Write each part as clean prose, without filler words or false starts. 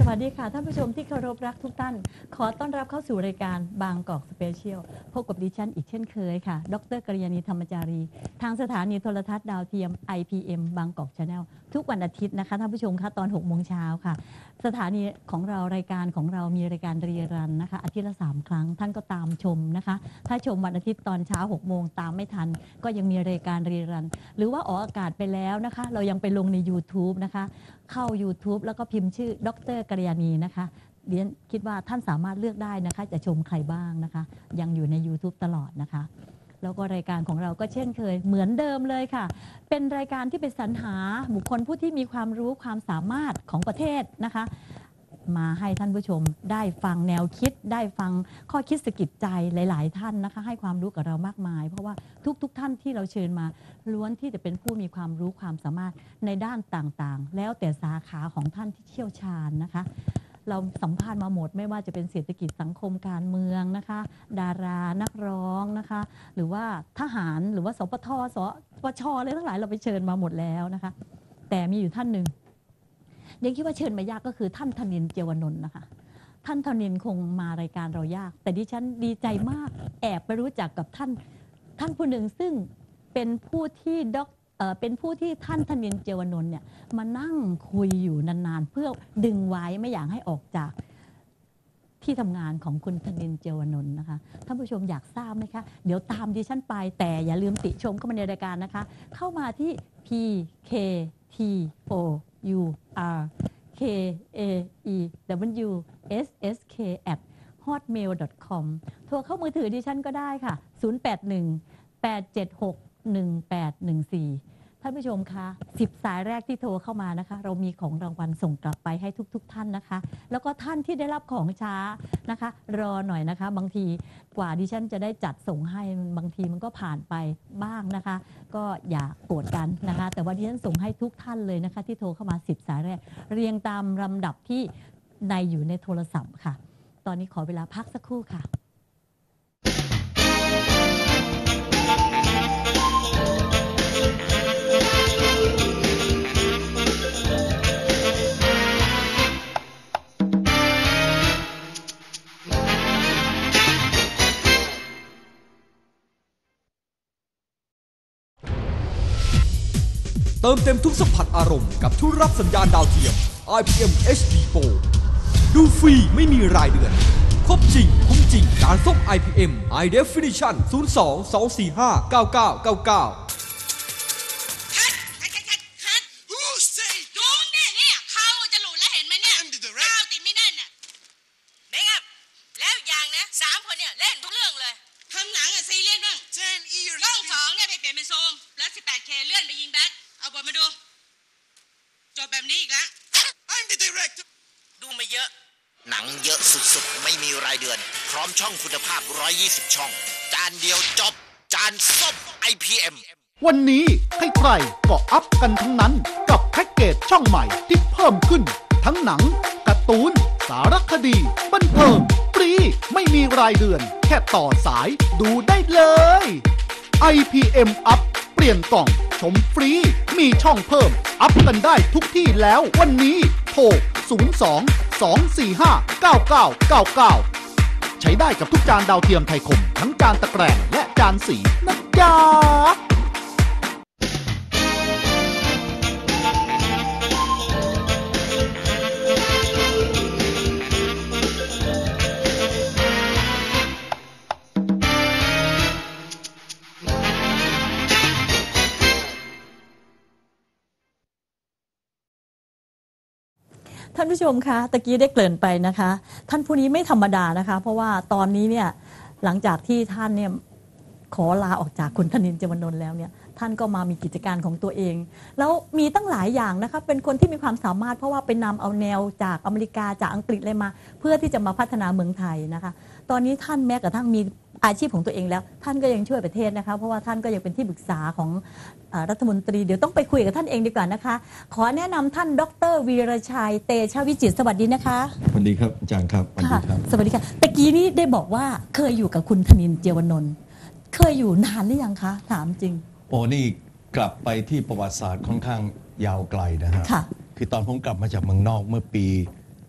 วัสดีค่ะท่านผู้ชมที่เคารพรักทุกท่านขอต้อนรับเข้าสู่รายการบางกอกสเปเชียลพบกับดิฉันอีกเช่นเคยค่ะดร.กัลยาณีธรรมจารีทางสถานีโทรทัศน์ดาวเทียม IPM บางกอกชาแนลทุกวันอาทิตย์นะคะท่านผู้ชมคะตอน 6 โมงเช้าค่ะสถานีของเรารายการของเรามีรายการรีรันนะคะอาทิตย์ละ3 ครั้งท่านก็ตามชมนะคะถ้าชมวันอาทิตย์ตอนเช้า 6 โมงตามไม่ทันก็ยังมีรายการรีรันหรือว่าออกอากาศไปแล้วนะคะเรายังไปลงใน YouTube นะคะเข้า YouTube แล้วก็พิมพ์ชื่อดร.กัลยาณีนะคะเรียนคิดว่าท่านสามารถเลือกได้นะคะจะชมใครบ้างนะคะยังอยู่ใน YouTube ตลอดนะคะแล้วก็รายการของเราก็เช่นเคยเหมือนเดิมเลยค่ะเป็นรายการที่ไปสรรหาบุคคลผู้ที่มีความรู้ความสามารถของประเทศนะคะมาให้ท่านผู้ชมได้ฟังแนวคิดได้ฟังข้อคิดสะกิดใจหลายๆท่านนะคะให้ความรู้กับเรามากมายเพราะว่าทุกท่านที่เราเชิญมาล้วนที่จะเป็นผู้มีความรู้ความสามารถในด้านต่างๆแล้วแต่สาขาของท่านที่เชี่ยวชาญนะคะเราสัมภาษณ์มาหมดไม่ว่าจะเป็นเศรษฐกิจสังคมการเมืองนะคะดารานักร้องนะคะหรือว่าทหารหรือว่าสปท.สปช.อะไรทั้งหลายเราไปเชิญมาหมดแล้วนะคะแต่มีอยู่ท่านหนึ่งเดี๋ยวคิดว่าเชิญมายากก็คือท่านธนินทร์ เจยวานนท์นะคะท่านธนินทร์คงมารายการเรายากแต่ดิฉันดีใจมากแอบไปรู้จักกับท่านผู้หนึ่งซึ่งเป็นผู้ที่เป็นผู้ที่ท่านธนินทร์ เจยวานนท์เนี่ยมานั่งคุยอยู่นานๆเพื่อดึงไว้ไม่อยากให้ออกจากที่ทำงานของคุณธนินทร์ เจยวานนท์นะคะท่านผู้ชมอยากทราบไหมคะเดี๋ยวตามดิฉันไปแต่อย่าลืมติชมเข้ามาในรายการนะคะเข้ามาที่ PKTOURKAEWSSK@hotmail.com โทรเข้ามือถือดิฉันก็ได้ค่ะ0818761814ท่านผู้ชมคะ10 สายแรกที่โทรเข้ามานะคะเรามีของรางวัลส่งกลับไปให้ทุกท่านนะคะแล้วก็ท่านที่ได้รับของช้านะคะรอหน่อยนะคะบางทีกว่าดิฉันจะได้จัดส่งให้บางทีมันก็ผ่านไปบ้างนะคะก็อย่าโกรธกันนะคะแต่ว่าดิฉันส่งให้ทุกท่านเลยนะคะที่โทรเข้ามา10 สายแรกเรียงตามลำดับที่อยู่ในโทรศัพท์ค่ะตอนนี้ขอเวลาพักสักครู่ค่ะเติมเต็มทุกสัมผัสอารมณ์กับทุกรับสัญญาณดาวเทียม IPM HD Pro ดูฟรีไม่มีรายเดือนครบจริงคุ้มจริงการส่ง IPM High Definition 02-245-9999 ช่องคุณภาพ120ช่องจานเดียวจบจานส้ม IPM วันนี้ใครๆก็อัพกันทั้งนั้นกับแพ็กเกจช่องใหม่ที่เพิ่มขึ้นทั้งหนังการ์ตูนสารคดีบันเทิงฟรีไม่มีรายเดือนแค่ต่อสายดูได้เลย IPM อัพเปลี่ยนกล่องชมฟรีมีช่องเพิ่มอัพกันได้ทุกที่แล้ววันนี้โทร02-245-9999ใช้ได้กับทุกจานดาวเทียมไทยคมทั้งจานตะแกรงและจานสีนะจ๊ะท่านผู้ชมคะตะกี้ได้เกริ่นไปนะคะท่านผู้นี้ไม่ธรรมดานะคะเพราะว่าตอนนี้เนี่ยหลังจากที่ท่านเนี่ยขอลาออกจากคุณธนินทร์ เจยวานนท์แล้วเนี่ยท่านก็มามีกิจการของตัวเองแล้วมีตั้งหลายอย่างนะคะเป็นคนที่มีความสามารถเพราะว่าไปนำเอาแนวจากอเมริกาจากอังกฤษเลยมาเพื่อที่จะมาพัฒนาเมืองไทยนะคะตอนนี้ท่านแม้กระทั่งมีอาชีพของตัวเองแล้วท่านก็ยังช่วยประเทศนะคะเพราะว่าท่านก็ยังเป็นที่ปรึกษาของรัฐมนตรีเดี๋ยวต้องไปคุยกับท่านเองดีกว่านะคะขอแนะนำท่านดร.วีรชัยเตชะวิจิตรสวัสดีนะคะสวัสดีครับอาจารย์ครับสวัสดีครับสวัสดีค่ะตะกี้นี้ได้บอกว่าเคยอยู่กับคุณธนินทร์ เจยวานนท์เคยอยู่นานหรือยังคะถามจริงโอ้นี่กลับไปที่ประวัติศาสตร์ค่อนข้างยาวไกลนะฮะคือตอนผมกลับมาจากเมืองนอกเมื่อปี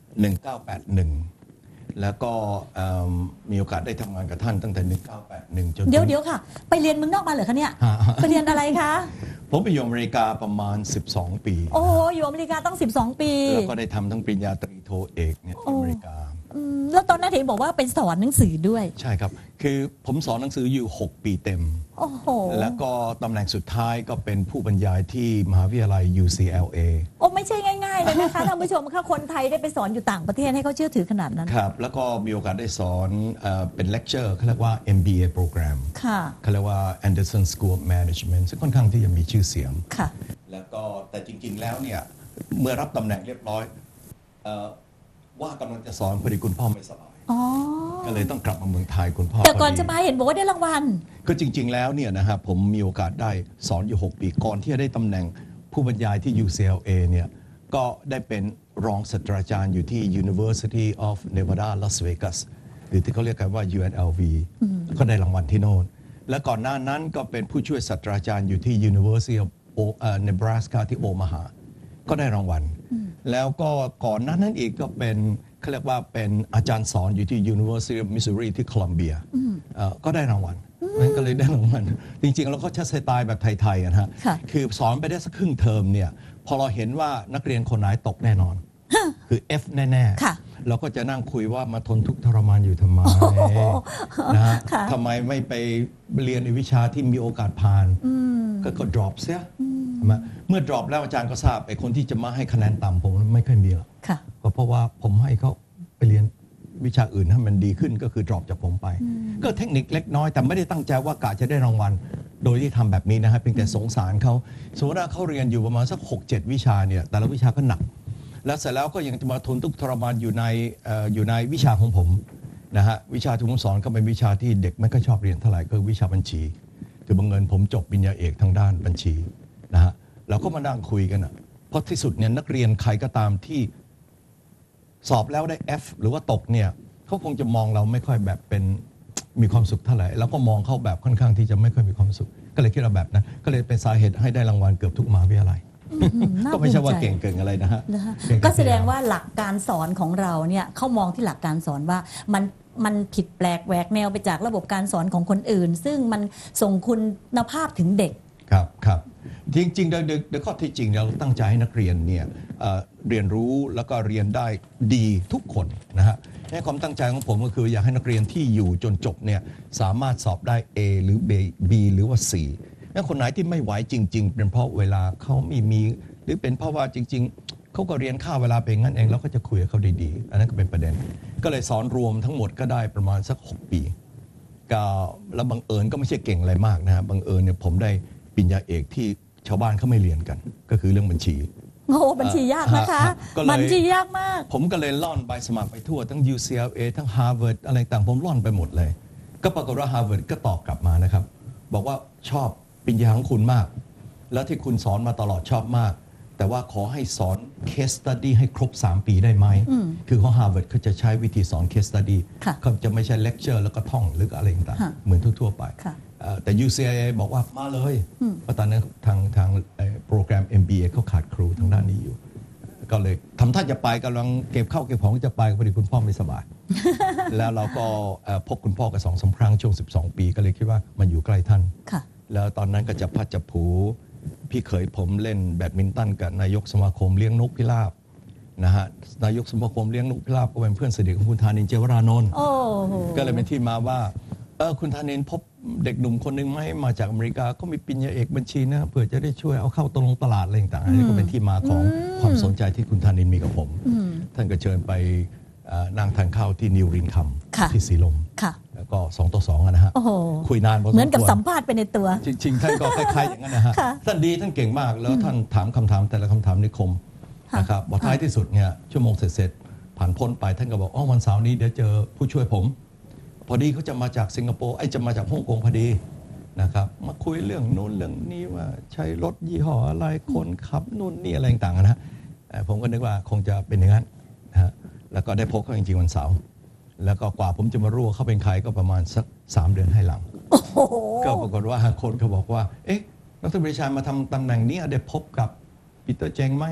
1981 แล้วก็มีโอกาสได้ทำงานกับท่านตั้งแต่ 1981 จนเดี๋ยวค่ะ ไปเรียนเมืองนอกมาเหรอคะเนี่ย ไปเรียนอะไรคะผมไปอยู่อเมริกาประมาณ 12 ปีโอ้โหอยู่อเมริกาต้อง12 ปีแล้วก็ได้ทำทั้งปริญญาตรีโทเอกเนี่ยที่อเมริกาแล้วตอนนั้นเห็นบอกว่าเป็นสอนหนังสือด้วยใช่ครับ คือผมสอนหนังสืออยู่ 6 ปีเต็มโอ้โหแล้วก็ตำแหน่งสุดท้ายก็เป็นผู้บรรยายที่มหาวิทยาลัย UCLA โอ้ไม่ใช่ง่ายๆเลยนะคะท่านผู้ชมค่ะคนไทยได้ไปสอนอยู่ต่างประเทศให้เขาเชื่อถือขนาดนั้นครับ แล้วก็มีโอกาสได้สอนเป็นเลคเชอร์เขาเรียกว่า MBA โปรแกรมค่ะเขาเรียกว่า Anderson School of Management ซึ่งค่อนข้างที่จะมีชื่อเสียงค่ะแล้วก็แต่จริงๆแล้วเนี่ยเมื่อรับตำแหน่งเรียบร้อยว่ากำลังจะสอนพอดีคุณพ่อไม่สบายอ๋อก็เลยต้องกลับมาเมืองไทยคุณพ่อแต่ก่อนพดีจะมาเห็นบอกว่าได้รางวัลก็จริงๆแล้วเนี่ยนะครับผมมีโอกาสได้สอนอยู่ 6 ปีก่อนที่จะได้ตำแหน่งผู้บรรยายที่ UCLA เนี่ยก็ได้เป็นรองศาสตราจารย์อยู่ที่ University of Nevada Las Vegas หรือที่เขาเรียกกันว่า UNLV ก็ได้รางวัลที่โน่นและก่อนหน้านั้นก็เป็นผู้ช่วยศาสตราจารย์อยู่ที่ University of Nebraska ที่โอมาฮาก็ได้รางวัล แล้วก็ก่อนหน้านั้นอีกก็เป็นเขาเรียกว่าเป็นอาจารย์สอนอยู่ที่ University of Missouri ที่โคลัมเบียก็ได้รางวัลนั่นก็เลยได้รางวัล จริงๆเราก็ใช้สไตล์แบบไทยๆนะฮะค่ะคือสอนไปได้สักครึ่งเทอมเนี่ยพอเราเห็นว่านักเรียนคนไหนตกแน่นอน คือ F แน่ค่ะๆเราก็จะนั่งคุยว่ามาทนทุกข์ทรมานอยู่ทำไมนะฮะค่ะทำไมไม่ไปเรียนในวิชาที่มีโอกาสผ่านก็ drop เสียใช่ไหมเมื่อ drop แล้วอาจารย์ก็ทราบไอ้คนที่จะมาให้คะแนนต่ำผมไม่ค่อยมีหรอกค่ะก็เพราะว่าผมให้เขาไปเรียนวิชาอื่นให้มันดีขึ้นก็คือ drop จากผมไป ก็เทคนิคเล็กน้อยแต่ไม่ได้ตั้งใจว่ากะจะได้รางวัลโดยที่ทำแบบนี้นะฮะเพียงแต่สงสารเขาสมมติว่าเขาเรียนอยู่ประมาณสัก 6-7 วิชาเนี่ยแต่ละวิชาก็หนัก แล้วเสร็จแล้วก็ยังจะมาทนทุกข์ทรมานอยู่ในวิชาของผมนะฮะวิชาที่ผมสอนก็เป็นวิชาที่เด็กไม่ค่อยชอบเรียนเท่าไหร่คือวิชาบัญชีคือบังเอิญผมจบปริญญาเอกทางด้านบัญชีนะฮะเราก็มานั่งคุยกันอ่ะเพราะที่สุดเนี่ยนักเรียนใครก็ตามที่สอบแล้วได้ F หรือว่าตกเนี่ยเขาคงจะมองเราไม่ค่อยแบบเป็นมีความสุขเท่าไหร่แล้วก็มองเขาแบบค่อนข้างที่จะไม่ค่อยมีความสุขก็เลยคิดเราแบบนั้นก็เลยเป็นสาเหตุให้ได้รางวัลเกือบทุกมหาวิทยาลัยน่าก็ไม่ใช่ว่าภูมิใจเก่งๆอะไรนะฮะนะคะเก่งๆก็แสดงว่าหลักการสอนของเราเนี่ยเขามองที่หลักการสอนว่ามันผิดแปลกแหวกแนวไปจากระบบการสอนของคนอื่น ซึ่งมันส่งคุณภาพถึงเด็กครับครับจริงๆโดยข้อที่จริงเราตั้งใจให้นักเรียนเนี่ยเรียนรู้แล้วก็เรียนได้ดีทุกคนนะฮะในความตั้งใจของผมก็คืออยากให้นักเรียนที่อยู่จนจบเนี่ยสามารถสอบได้ A หรือ B หรือว่า C ถ้าคนไหนที่ไม่ไหวจริงๆเป็นเพราะเวลาเขาไม่มีหรือเป็นเพราะว่าจริงๆเขาก็เรียนค่าเวลาเป็นงั้นเองเราก็จะคุยกับเขาดีๆอันนั้นก็เป็นประเด็นก็เลยสอนรวมทั้งหมดก็ได้ประมาณสัก6 ปีก็แล้วบังเอิญก็ไม่ใช่เก่งอะไรมากนะฮะบังเอิญเนี่ยผมได้ปริญญาเอกที่ชาวบ้านเขาไม่เรียนกันก็คือเรื่องบัญชีโอ้บัญชียากนะคะก็เลยบัญชียากมากผมก็เลยล่อนใบสมัครไปทั่วทั้ง UCLA ทั้ง Harvard อะไรต่างผมล่อนไปหมดเลย ก็ปรากฏว่า Harvard ก็ตอบกลับมานะครับบอกว่าชอบปริญญาของคุณมาก แล้วที่คุณสอนมาตลอดชอบมาก แต่ว่าขอให้สอน case study ให้ครบ 3 ปีได้ไหมคือของ Harvard เขาจะใช้วิธีสอน case study ค่ะเขาจะไม่ใช่ lecture แล้วก็ท่องหรืออะไรต่างค่ะๆเหมือนทั่วๆไปค่ะแต่ UCLA บอกว่ามาเลยเพราะตอนนั้นทางโปรแกรม MBA เขาขาดครูทางด้านนี้อยู่ ก็เลยทำท่าจะไปกำลังเก็บข้าวเก็บของจะไปพอดีคุณพ่อไม่สบาย แล้วเราก็พบคุณพ่อกัน2-3 ครั้งช่วง12 ปีก็เลยคิดว่ามันอยู่ใกล้ท่านค่ะแล้วตอนนั้นก็จะพัดจะผูพี่เขยผมเล่นแบดมินตันกับนายกสมาคมเลี้ยงนกพิราบนะฮะนายกสมาคมเลี้ยงนกพิราบก็เป็นเพื่อนสนิทของคุณธานินทร์เจวรานนท์โอ้โหก็เลยเป็นที่มาว่าคุณธานินทร์พบเด็กหนุ่มคนหนึ่งไหมมาจากอเมริกาก็มีปริญญาเอกบัญชีนะเผื่อจะได้ช่วยเอาเข้าตลาดอะไรต่างๆอันนี้ก็เป็นที่มาของความสนใจที่คุณธานินทร์มีกับผม ท่านก็เชิญไปนั่งทานข้าวที่นิวรินคัมค่ะที่สีลมค่ะแล้วก็2-2นะฮะโอ้โหคุยนานพอสมควรเหมือนกับสัมภาษณ์ไปในตัวจริงๆท่านก็คล้ายๆอย่างนั้นนะฮะค่ะท่านดีท่านเก่งมากแล้วท่านถามคำถามแต่ละคำถามนิคมค่ะนะครับบอกท้ายที่สุดเนี่ยชั่วโมงเสร็จๆผ่านพ้นไปท่านก็บอกวันเสาร์นี้เดี๋ยวเจอผู้ช่วยผม พอดีเขาจะมาจากสิงคโปร์จะมาจากฮ่องกงพอดีนะครับมาคุยเรื่องนู้นเรื่องนี้ว่าใช้รถยี่ห้ออะไรคนขับนู่นนี่อะไรต่างๆนะฮะผมก็นึกว่าคงจะเป็นอย่างนั้นนะฮะแล้วก็ได้พบเขาจริงๆวันเสาร์แล้วก็กว่าผมจะมารู้ว่าเขาเป็นใครก็ประมาณสัก3 เดือนให้หลังโอ้โหก็ปรากฏว่าคนเขาบอกว่าเอ๊ะดร.ปรีชามาทำตำแหน่งนี้ได้พบกับปีเตอร์เจงไหม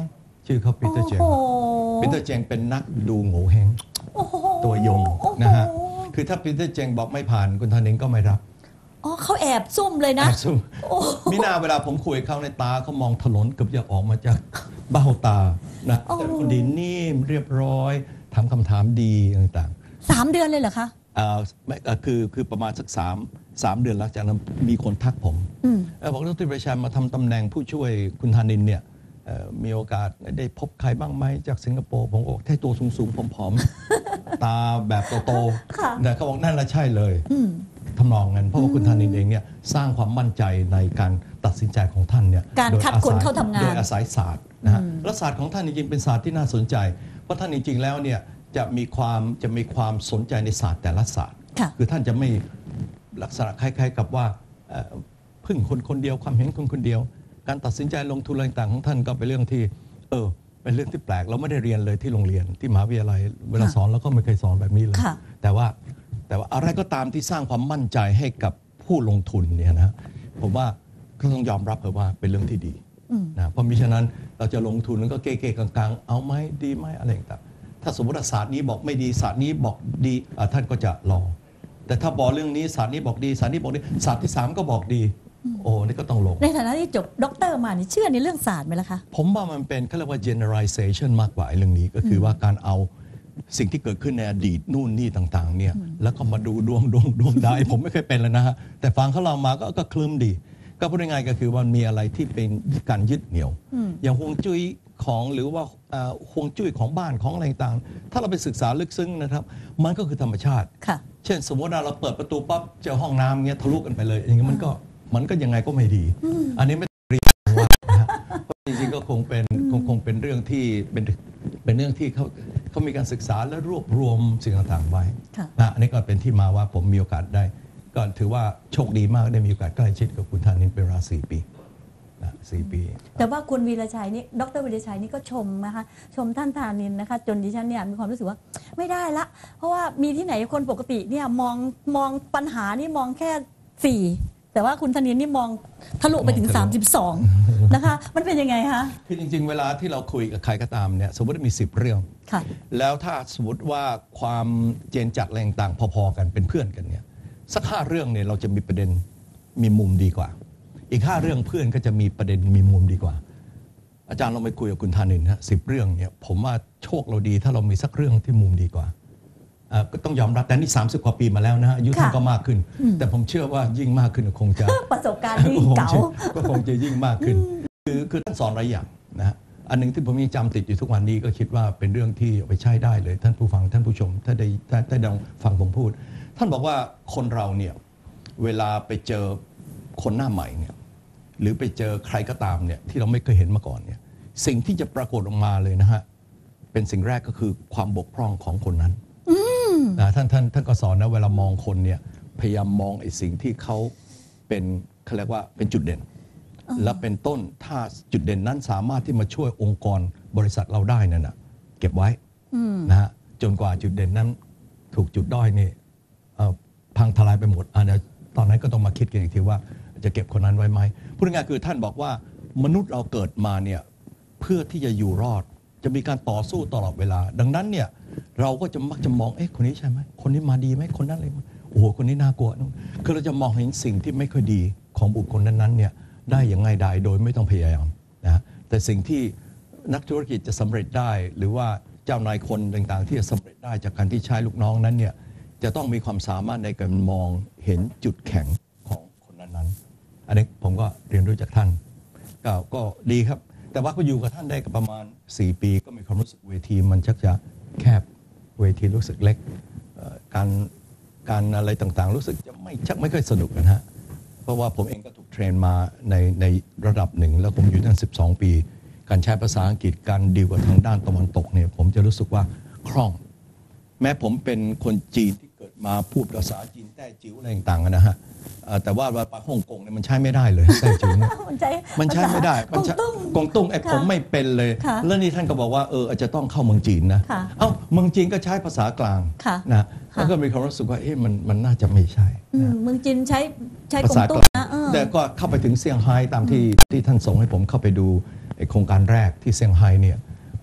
ชื่อเขาปีเตอร์เจงโอ้โหปีเตอร์เจงเป็นนักดูโง่เฮงโอ้โหตัวยงนะฮะคือถ้าปีเตอร์เจงบอกไม่ผ่านคุณธนินก็ไม่รับอ๋อเขาแอบซุ่มเลยนะแอบซุ่มมิน่าเวลาผมคุยกับเขาในตาเขามองถลนเกือบจะออกมาจากเบ้าตานะแต่คนดีนิ่มเรียบร้อยถามคำถามดีต่างๆ 3 เดือนเลยเหรอคะคือประมาณสัก3 เดือนหลังจากนั้นมีคนทักผมบอกดร.ประชามาทำตำแหน่งผู้ช่วยคุณธนินเนี่ยมีโอกาสได้พบใครบ้างไหมจากสิงคโปร์ผมบอกให้ตัวสูงๆผอมๆ ตาแบบโตๆแต่เขาบอกนั่นแหละใช่เลยทำนองนั้นเพราะว่าคุณธนินเองเนี่ยสร้างความมั่นใจในการตัดสินใจของท่านเนี่ยการคัดคนเข้าทำงานโดยอาศัยศาสตร์นะฮะและศาสตร์ของท่านจริงๆเป็นศาสตร์ที่น่าสนใจเพราะท่านจริงๆแล้วเนี่ยจะมีความสนใจในศาสตร์แต่ละศาสตร์คือท่านจะไม่ลักษณะคล้ายๆกับว่าพึ่งคนเดียวความเห็นคนเดียวการตัดสินใจลงทุนอะไรต่างๆของท่านก็เป็นเรื่องที่เป็นเรื่องที่แปลกเราไม่ได้เรียนเลยที่โรงเรียนที่มหาวิทยาลัยเวลาสอนเราก็ไม่เคยสอนแบบนี้เลยแต่ว่าอะไรก็ตามที่สร้างความมั่นใจให้กับผู้ลงทุนเนี่ยนะผมว่าก็ต้องยอมรับว่าเป็นเรื่องที่ดีนะเพราะมิฉะนั้นเราจะลงทุนแล้วก็เก๊ๆกลางๆเอาไหมดีไหมอะไรต่างๆถ้าสมมติศาสตร์นี้บอกไม่ดีศาสตร์นี้บอกดีท่านก็จะรอแต่ถ้าบอกเรื่องนี้ศาสตร์นี้บอกดีศาสตร์นี้บอกดีศาสตร์ที่3ก็บอกดีโอ้นี่ก็ต้องลงในฐานะที่จบด็อกเตอร์มานี่เชื่อในเรื่องศาสตร์ไหมล่ะคะผมว่ามันเป็นเขาเรียกว่า generalization มากกว่าเรื่องนี้ก็คือว่าการเอาสิ่งที่เกิดขึ้นในอดีตนู่นนี่ต่างๆเนี่ยแล้วก็มาดูดวงได้ผมไม่เคยเป็นเลยนะฮะแต่ฟังเขาเล่ามาก็คลื้มดีก็พูดง่ายๆก็คือว่ามีอะไรที่เป็นการยึดเหนี่ยวอย่างฮวงจุ้ยของหรือว่าฮวงจุ้ยของบ้านของอะไรต่างๆถ้าเราไปศึกษาลึกซึ้งนะครับมันก็คือธรรมชาติเช่นสมมติว่าเราเปิดประตูปั๊บเจอห้องน้ำเงี้ยทะลุกันไปเลยอย่างเงี้ยมันก็ยังไงก็ไม่ดีอันนี้ไม่เรียนว่าจริงๆก็คงเป็นเรื่องที่เป็นเรื่องที่เขามีการศึกษาและรวบรวมสิ่งต่างๆไว้นะอันนี้ก็เป็นที่มาว่าผมมีโอกาสได้ก็ถือว่าโชคดีมากได้มีโอกาสใกล้ชิดกับคุณธนินเป็นเวลา4 ปีนะ4 ปีแต่ว่าคุณวีรชัยนี่ดร.วีรชัยนี่ก็ชมนะคะชมท่านธานินนะคะจนดิฉันเนี่ยมีความรู้สึกว่าไม่ได้ละเพราะว่ามีที่ไหนคนปกติเนี่ยมองปัญหานี่มองแค่4แต่ว่าคุณธนินนี่มองทะลุไปถึง32นะคะมันเป็นยังไงคะคือจริงๆเวลาที่เราคุยกับใครก็ตามเนี่ยสมมติมี10 เรื่องแล้วถ้าสมมติว่าความเจนจัดแรงต่างพอๆกันเป็นเพื่อนกันเนี่ยสัก5 เรื่องเนี่ยเราจะมีประเด็นมีมุมดีกว่าอีก5 เรื่องเพื่อนก็จะมีประเด็นมีมุมดีกว่าอาจารย์เราไปคุยกับคุณธนินนะ10 เรื่องเนี่ยผมว่าโชคเราดีถ้าเรามีสักเรื่องที่มุมดีกว่าก็ต้องยอมรับแต่นี่30 กว่าปีมาแล้วนะอายุท่านก็มากขึ้นแต่ผมเชื่อว่ายิ่งมากขึ้นคงจะประสบการณ์ยิ่งเก่าก็คงจะยิ่งมากขึ้นคือท่านสอนหลายอย่างนะอันนึงที่ผมยังจำติดอยู่ทุกวันนี้ก็คิดว่าเป็นเรื่องที่เอาไปใช้ได้เลยท่านผู้ฟังท่านผู้ชมถ้าได้ฟังผมพูดท่านบอกว่าคนเราเนี่ยเวลาไปเจอคนหน้าใหม่เนี่ยหรือไปเจอใครก็ตามเนี่ยที่เราไม่เคยเห็นมาก่อนเนี่ยสิ่งที่จะปรากฏออกมาเลยนะฮะเป็นสิ่งแรกก็คือความบกพร่องของคนนั้นท่านก็สอนนะเวลามองคนเนี่ยพยายามมองไอ้สิ่งที่เขาเป็นเขาเรียกว่าเป็นจุดเด่นและเป็นต้นถ้าจุดเด่นนั้นสามารถที่มาช่วยองค์กรบริษัทเราได้นั่นนะเก็บไว้นะฮะจนกว่าจุดเด่นนั้นถูกจุดด้อยนี่พังทลายไปหมดตอนนั้นก็ต้องมาคิดกันอีกทีว่าจะเก็บคนนั้นไว้ไหมพูดง่ายๆคือท่านบอกว่ามนุษย์เราเกิดมาเนี่ยเพื่อที่จะอยู่รอดจะมีการต่อสู้ตลอดเวลาดังนั้นเนี่ยเราก็จะมักจะมองคนนี้ใช่ไหมคนนี้มาดีไหมคนนั้นอะไรโอ้โหคนนี้น่ากลัวคือเราจะมองเห็นสิ่งที่ไม่ค่อยดีของบุคคลนั้นๆเนี่ยได้อย่างง่ายดายโดยไม่ต้องพยายามนะแต่สิ่งที่นักธุรกิจจะสำเร็จได้หรือว่าเจ้านายคนต่างๆที่จะสำเร็จได้จากการที่ใช้ลูกน้องนั้นเนี่ยจะต้องมีความสามารถในการมองเห็นจุดแข็งของคนนั้นๆอันนี้ผมก็เรียนรู้จากท่านก็ดีครับแต่ว่าก็อยู่กับท่านได้กับประมาณ4 ปีก็มีความรู้สึกเวทีมันชักจะแคบเวทีรู้สึกเล็กการอะไรต่างๆรู้สึกจะไม่ค่อยสนุกนะฮะเพราะว่าผมเองก็ถูกเทรนมาในระดับหนึ่งแล้วผมอยู่ตั้ง12 ปีการใช้ภาษาอังกฤษการดีลกับทางด้านตะวันตกเนี่ยผมจะรู้สึกว่าคล่องแม้ผมเป็นคนจีนที่เกิดมาพูดภาษาจีนแต้จิ๋วอะไรต่างๆนะฮะแต่ว่าไปฮ่องกงเนี่ยมันใช้ไม่ได้เลยแต้จิ๋วเนี่ยมันใช้ไม่ได้กงตุ้งผมไม่เป็นเลยแล้วนี่ท่านก็บอกว่าอาจจะต้องเข้าเมืองจีนนะเมืองจีนก็ใช้ภาษากลางนะแล้วก็มีความรู้สึกว่ามันน่าจะไม่ใช่เมืองจีนใช้ภาษากลางแต่ก็เข้าไปถึงเซี่ยงไฮ้ตามที่ท่านส่งให้ผมเข้าไปดูโครงการแรกที่เซี่ยงไฮ้เนี่ย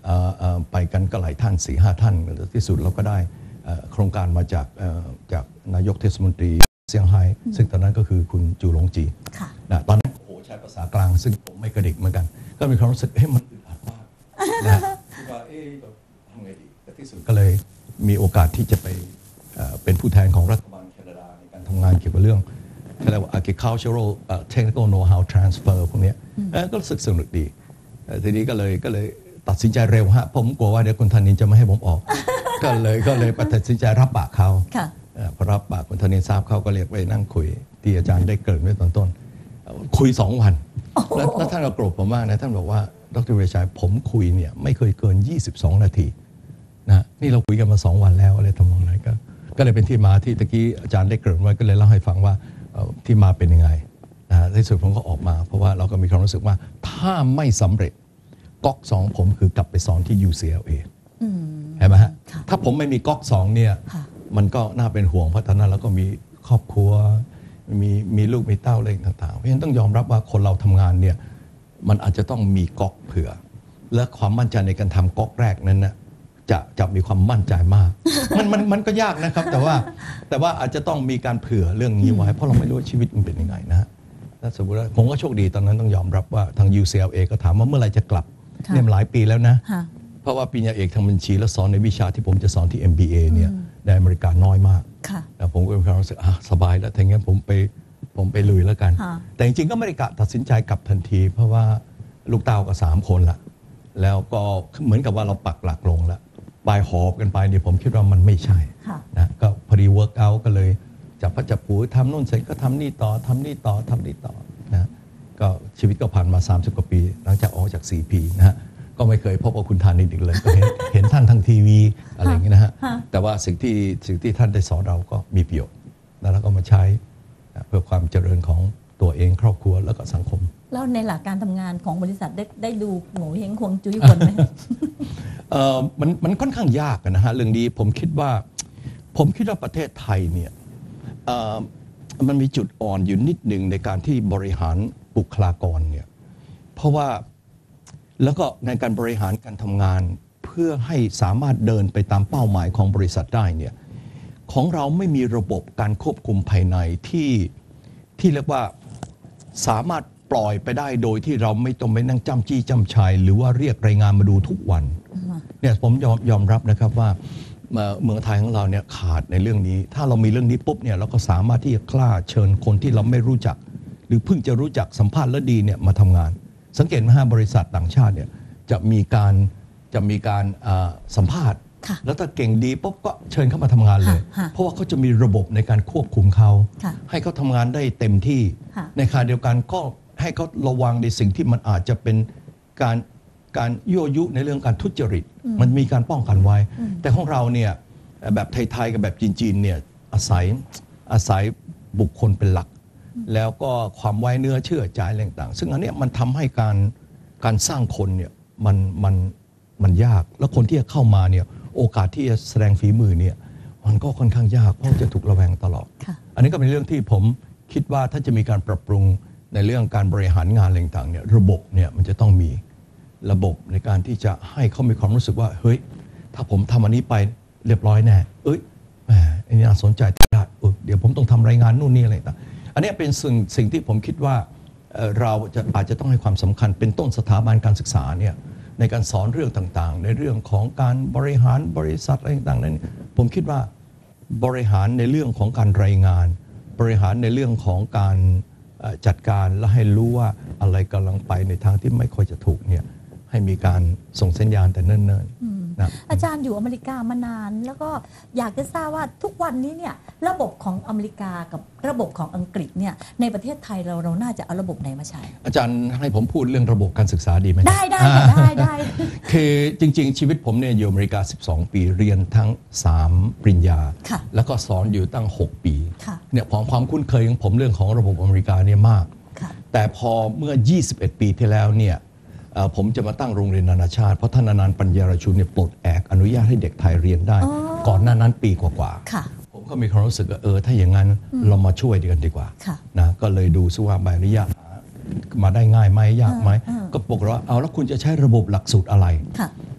ไปกันก็หลายท่าน 4-5 ท่านที่สุดเราก็ได้โครงการมาจากนายกเทศมนตรีเซี่ยงไฮ้ซึ่งตอนนั้นก็คือคุณจูหลงจีนะตอนนั้นใช้ภาษากลางซึ่งผมไม่กระดิกเหมือนกันก็มีความรู้สึกมันอึดอัดมากนะว่าทำไงดีแต่ที่สุดก็เลยมีโอกาสที่จะไปเป็นผู้แทนของรัฐบาลแคนาดาในการทำงานเกี่ยวกับเรื่องเรียกว่า agricultural technical know-how transfer พวกนี้ก็รู้สึกสนุกดีทีนี้ก็เลยตัดสินใจเร็วฮะผมกลัวว่าเดี๋ยวคุณธนินจะไม่ให้ผมออก ก็เลยตัดสินใจรับปากเขาพอรับปากคุณธนินทราบเขาก็เรียกไปนั่งคุยที่อาจารย์ได้เกริ่นไว้ตอนต้นคุย2 วันแล้วท่านก็โกรธผมมากนะท่านบอกว่าดร.เวชัยผมคุยเนี่ยไม่เคยเกิน22 นาทีนะนี่เราคุยกันมา2 วันแล้วอะไรทำนองนั้นก็เลยเป็นที่มาที่ตะกี้อาจารย์ได้เกริ่นไว้ก็เลยเล่าให้ฟังว่าที่มาเป็นยังไงนะในสุดผมก็ออกมาเพราะว่าเราก็มีความรู้สึกว่าถ้าไม่สำเร็จก๊อก2ผมคือกลับไปสอนที่ UCLA เห็นไหมฮะถ้าผมไม่มีก๊อก2เนี่ยมันก็น่าเป็นห่วงเพราะตอนนั้นเราก็มีครอบครัวมีลูกมีเต้าอะไรต่างๆเพราะฉะนั้นต้องยอมรับว่าคนเราทำงานเนี่ยมันอาจจะต้องมีก๊อกเผื่อและความมั่นใจในการทำก๊อกแรกนั้นนะจะมีความมั่นใจมากมันก็ยากนะครับแต่ว่าอาจจะต้องมีการเผื่อเรื่องนี้ไว้เพราะเราไม่รู้ว่าชีวิตมันเป็นยังไงนะถ้าสมมติว่าผมก็โชคดีตอนนั้นต้องยอมรับว่าทาง UCLA ก็ถามว่าเมื่อไหร่จะกลับเนี่ยหลายปีแล้วนะเพราะว่าปริญญาเอกทางบัญชีและสอนในวิชาที่ผมจะสอนที่ MBA เนี่ยในอเมริกาน้อยมากแล้วผมก็มีความรู้สึกสบายแล้วถ้างั้นผมไปลุยแล้วกันแต่จริงๆก็ไม่ได้ตัดสินใจกลับทันทีเพราะว่าลูกเต้าก็3 คนละแล้วก็เหมือนกับว่าเราปักหลักลงแล้วปลายหอบกันไปเนี่ยผมคิดว่ามันไม่ใช่นะก็พอดีเวิร์กเอาท์ก็เลยจับพระจับผูทำนู่นเสร็จก็ทำนี่ต่อทำนี่ต่อทำนี่ต่อนะก็ชีวิตก็ผ่านมา30 กว่าปีหลังจากออกจาก 4P นะฮะก็ไม่เคยพบกับคุณธานินอีกเลยก็เห็นท่านทางทีวีอะไรอย่างนี้นะฮะแต่ว่าสิ่งที่ท่านได้สอนเราก็มีประโยชน์แล้วก็มาใช้เพื่อความเจริญของตัวเองครอบครัวแล้วก็สังคมแล้วในหลักการทำงานของบริษัทได้ดูโง่เฮงควงจุ้ยคนไหมมันค่อนข้างยากนะฮะเรื่องนี้ผมคิดว่าประเทศไทยเนี่ยมันมีจุดอ่อนอยู่นิดหนึ่งในการที่บริหารบุคลากรเนี่ยเพราะว่าแล้วก็ในการบริหารการทำงานเพื่อให้สามารถเดินไปตามเป้าหมายของบริษัทได้เนี่ยของเราไม่มีระบบการควบคุมภายในที่เรียกว่าสามารถปล่อยไปได้โดยที่เราไม่ต้องไปนั่งจ้ำจี้จ้ำชัยหรือว่าเรียกรายงานมาดูทุกวันเนี่ยผมยอมรับนะครับว่าเมืองไทยของเราเนี่ยขาดในเรื่องนี้ถ้าเรามีเรื่องนี้ปุ๊บเนี่ยเราก็สามารถที่จะกล้าเชิญคนที่เราไม่รู้จักหรือเพิ่งจะรู้จักสัมภาษณ์และดีเนี่ยมาทำงานสังเกตไหมฮะบริษัทต่างชาติเนี่ยจะมีการสัมภาษณ์แล้วถ้าเก่งดีปุ๊บก็เชิญเข้ามาทำงานเลยเพราะว่าเขาจะมีระบบในการควบคุมเขาให้เขาทำงานได้เต็มที่ในขณะเดียวกันก็ให้เขาระวังในสิ่งที่มันอาจจะเป็นการยั่วยุในเรื่องการทุจริตมันมีการป้องกันไว้แต่ของเราเนี่ยแบบไทยๆกับแบบจีนๆเนี่ยอาศัยบุคคลเป็นหลักแล้วก็ความไว้เนื้อเชื่อใจอะไรต่างๆซึ่งอันนี้มันทำให้การสร้างคนเนี่ยมันยากแล้วคนที่จะเข้ามาเนี่ยโอกาสที่จะแสดงฝีมือเนี่ยมันก็ค่อนข้างยากเพราะจะถูกระแวงตลอดอันนี้ก็เป็นเรื่องที่ผมคิดว่าถ้าจะมีการปรับปรุงในเรื่องการบริหารงานอะไรต่างๆเนี่ยระบบเนี่ยมันจะต้องมีระบบในการที่จะให้เขามีความรู้สึกว่าเฮ้ยถ้าผมทำอันนี้ไปเรียบร้อยแน่แหมอันนี้น่าสนใจได้เดี๋ยวผมต้องทำรายงานนู่นนี่อะไรต่างอันนี้เป็นสิ่งที่ผมคิดว่าเราอาจจะต้องให้ความสำคัญเป็นต้นสถาบันการศึกษาเนี่ยในการสอนเรื่องต่างๆในเรื่องของการบริหารบริษัทอะไรต่างๆนั้นผมคิดว่าบริหารในเรื่องของการรายงานบริหารในเรื่องของการจัดการและให้รู้ว่าอะไรกำลังไปในทางที่ไม่ค่อยจะถูกเนี่ยให้มีการส่งสัญญาณแต่เนิ่นๆนะอาจารย์อยู่อเมริกามานานแล้วก็อยากจะทราบว่าทุกวันนี้เนี่ยระบบของอเมริกากับระบบของอังกฤษเนี่ยในประเทศไทยเราน่าจะเอาระบบไหนมาใช้อาจารย์ให้ผมพูดเรื่องระบบการศึกษาดีไหมได้คือจริงๆชีวิตผมเนี่ยอยู่อเมริกา12 ปีเรียนทั้ง3 ปริญญาแล้วก็สอนอยู่ตั้ง6 ปีเนี่ยความคุ้นเคยของผมเรื่องของระบบอเมริกาเนี่ยมากแต่พอเมื่อ21 ปีที่แล้วเนี่ยผมจะมาตั้งโรงเรียนนานาชาติเพราะท่านอนันต์ปัญญารชุนเนี่ยปลดแอกอนุญาตให้เด็กไทยเรียนได้ก่อนหน้านั้นปีกว่าๆผมก็มีความรู้สึกว่าถ้าอย่างนั้นเรามาช่วยกันดีกว่านะก็เลยดูซิว่าใบอนุญาตมาได้ง่ายไหมยากไหมก็บอกว่าเอาแล้วคุณจะใช้ระบบหลักสูตรอะไร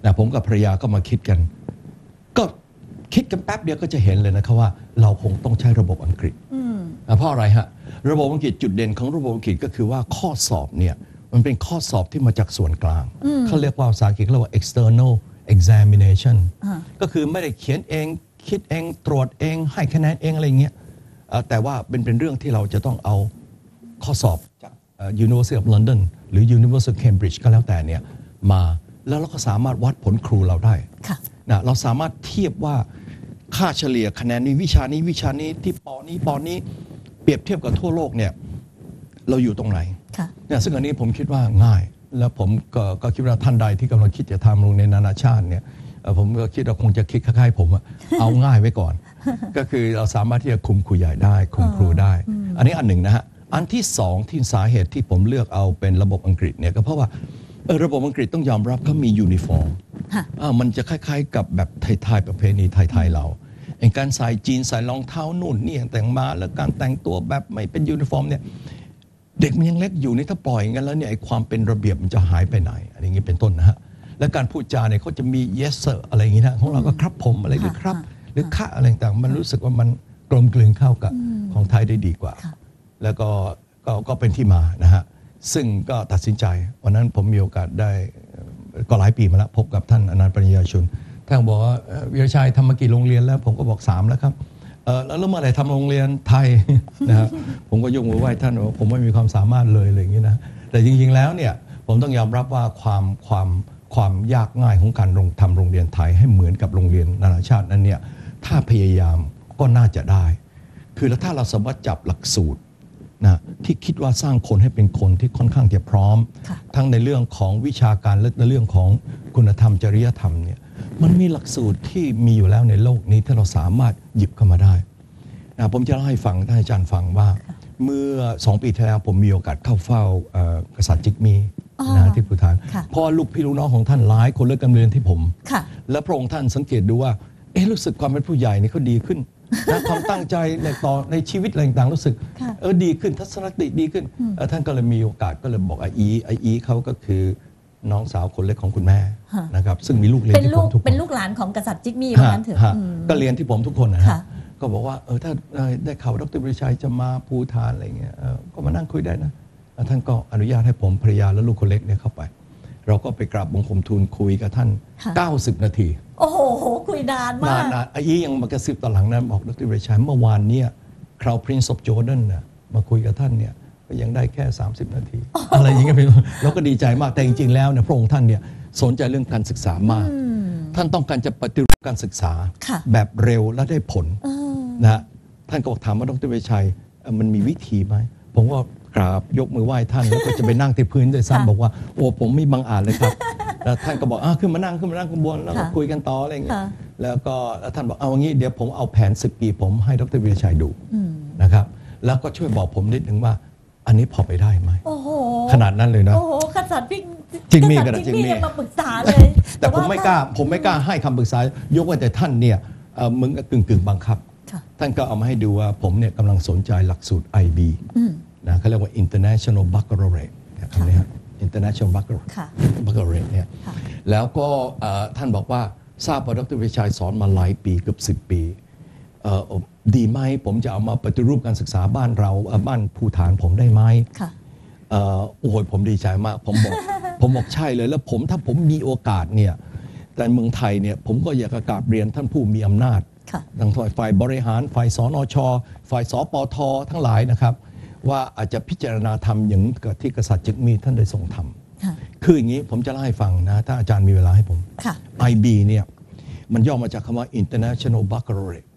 นะผมกับภรรยาก็มาคิดกันก็คิดกันแป๊บเดียวก็จะเห็นเลยนะครับว่าเราคงต้องใช้ระบบอังกฤษเพราะอะไรฮะระบบอังกฤษจุดเด่นของระบบอังกฤษก็คือว่าข้อสอบเนี่ยมันเป็นข้อสอบที่มาจากส่วนกลางเขาเรียกว่าภาษาอังกฤษเรียกว่า external examination ก็คือไม่ได้เขียนเองคิดเองตรวจเองให้คะแนนเองอะไรเงี้ยแต่ว่าเป็นเรื่องที่เราจะต้องเอาข้อสอบจาก University of London หรือ University of Cambridge ก็แล้วแต่เนี่ยมาแล้วเราก็สามารถวัดผลครูเราได้นะเราสามารถเทียบว่าค่าเฉลี่ยคะแนนในวิชานี้ที่ปนี้เปรียบเทียบกับทั่วโลกเนี่ยเราอยู่ตรงไหนเนี่ยซึ่งอันนี้ผมคิดว่าง่ายแล้วผมก็คิดว่าท่านใดที่กำลังคิดจะทำโรงเรียนนานาชาติเนี่ยผมก็คิดว่าคงจะคิดคล้ายๆผมเอาง่ายไว้ก่อน ก็คือเราสามารถที่จะคุมครูใหญ่ได้คุมครูได้อันนี้อันหนึ่งนะฮะอันที่สองที่สาเหตุที่ผมเลือกเอาเป็นระบบอังกฤษเนี่ยก็เพราะว่าระบบอังกฤษต้องยอมรับเขามียูนิฟอร์มมันจะคล้ายๆกับแบบไทยๆประเพณีไทยๆเราการใส่จีนใส่รองเท้านู่นนี่แต่งมาแล้วการแต่งตัวแบบไม่เป็นยูนิฟอร์มเนี่ยเด็กมันยังเล็กอยู่นี่ถ้าปล่อยอย่างนั้นแล้วเนี่ยความเป็นระเบียบมันจะหายไปไหนอะไรอย่างนี้เป็นต้นนะฮะและการพูดจาเนี่ยเขาจะมี yes sir อะไรอย่างนี้นะของเราก็ครับผมอะไรหรือครับหรือค่ะอะไรต่างมันรู้สึกว่ามันกลมกลืนเข้ากับของไทยได้ดีกว่าแล้วก็เป็นที่มานะฮะซึ่งก็ตัดสินใจวันนั้นผมมีโอกาสได้ก็หลายปีมาแล้วพบกับท่านอนันต์ปัญญาชุนท่านบอกว่าวิรชัยทำมากี่โรงเรียนแล้วผมก็บอก3แล้วครับแล้วเมื่อไหร่ทำโรงเรียนไทยนะครับผมก็ยกมือไหว้ท่านว่าผมไม่มีความสามารถเลยอะไรอย่างนี้นะแต่จริงๆแล้วเนี่ยผมต้องยอมรับว่าความยากง่ายของการทำโรงเรียนไทยให้เหมือนกับโรงเรียนนานาชาตินั้นเนี่ยถ้าพยายามก็น่าจะได้คือแล้วถ้าเราสามารถจับหลักสูตรนะที่คิดว่าสร้างคนให้เป็นคนที่ค่อนข้างจะพร้อมทั้งในเรื่องของวิชาการและในเรื่องของคุณธรรมจริยธรรมเนี่ยมันมีหลักสูตรที่มีอยู่แล้วในโลกนี้ที่เราสามารถหยิบเข้ามาได้นะผมจะเล่าให้ฟังท่านอาจารย์ฟังว่าเมื่อ2 ปีที่แล้วผมมีโอกาสเข้าเฝ้ากษัตริย์จิกมีนะที่ภูฏานเพราะลูกพี่ลูกน้องของท่านหลายคนเลือกการเรียนที่ผมและพระองค์ท่านสังเกตดูว่ารู้สึกความเป็นผู้ใหญ่นี่เขาดีขึ้นนะความตั้งใจในชีวิตอะไรต่างๆรู้สึกดีขึ้นทัศนคติดีขึ้นท่านก็เลยมีโอกาสก็เลยบอกไออีเขาก็คือน้องสาวคนเล็กของคุณแม่นะครับซึ่งมีลูกเรียนที่ผมทุกคนเป็นลูกหลานของกษัตริย์จิกมี่ว่างั้นเถอะก็เรียนที่ผมทุกคนนะฮะก็บอกว่าถ้าได้ข่าวดร.วิชัยจะมาภูฏานอะไรเงี้ยก็มานั่งคุยได้นะท่านก็อนุญาตให้ผมภรรยาและลูกคนเล็กเนี่ยเข้าไปเราก็ไปกราบบังคมทูลคุยกับท่าน90 นาทีโอ้โหคุยนานมากนานยังมากระซิบตอนหลังนั้นบอกดร.วิชัยเมื่อวานเนี่ยคราวพรินซ์ออฟจอร์แดนน่ะมาคุยกับท่านเนี่ยก็ยังได้แค่30 นาทีอะไรอย่างเงี้ยเราก็ดีใจมากแต่จริงๆแล้วเนี่ยพระองค์ท่านเนี่ยสนใจเรื่องการศึกษามากท่านต้องการจะปฏิรูปการศึกษาแบบเร็วและได้ผลนะท่านก็ถามว่าดร.วิชัยมันมีวิธีไหมผมก็กราบยกมือไหว้ท่านแล้วก็จะไปนั่งที่พื้นด้วยซ้ำบอกว่าโอ้ผมไม่บังอาจเลยครับแล้วท่านก็บอกขึ้นมานั่งข้างบนแล้วก็คุยกันต่ออะไรอย่างเงี้ยแล้วก็ท่านบอกเอางี้เดี๋ยวผมเอาแผน10 ปีผมให้ดร.วิชัยดูนะครับแล้วก็ช่วยบอกผมนิดนึงว่าอันนี้พอไปได้ไหมขนาดนั้นเลยนะโอ้โหกษัตริย์จริงมีกันจริงมีมาปรึกษาเลยแต่ผมไม่กล้าให้คำปรึกษายกเว้นแต่ท่านเนี่ยมึงกึ่งบังคับท่านก็เอามาให้ดูว่าผมเนี่ยกำลังสนใจหลักสูตร IB นะเขาเรียกว่า International Baccalaureate คำนี้ครับ International Baccalaureate เนี่ยแล้วก็ท่านบอกว่าทราบว่าดร.วิชัยสอนมาหลายปีเกือบ10 ปีดีไหมผมจะเอามาปฏิรูปการศึกษาบ้านเราบ้านภูฏานผมได้ไหมโอ้โหผมดีใจมากผมบอกใช่เลยแล้วถ้าผมมีโอกาสเนี่ยแต่เมืองไทยเนี่ยผมก็อยากกราบเรียนท่านผู้มีอำนาจทั้งฝ่ายบริหารฝ่ายสนช.ฝ่ายสปท.ทั้งหลายนะครับว่าอาจจะพิจารณาทำอย่างที่กษัตริย์จิกมีท่านได้ทรงทำคืออย่างนี้ผมจะเล่าให้ฟังนะถ้าอาจารย์มีเวลาให้ผม IB เนี่ยมันย่อมาจากคำว่า International Baccalaureate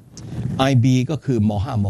IB ก็คือม.5 ม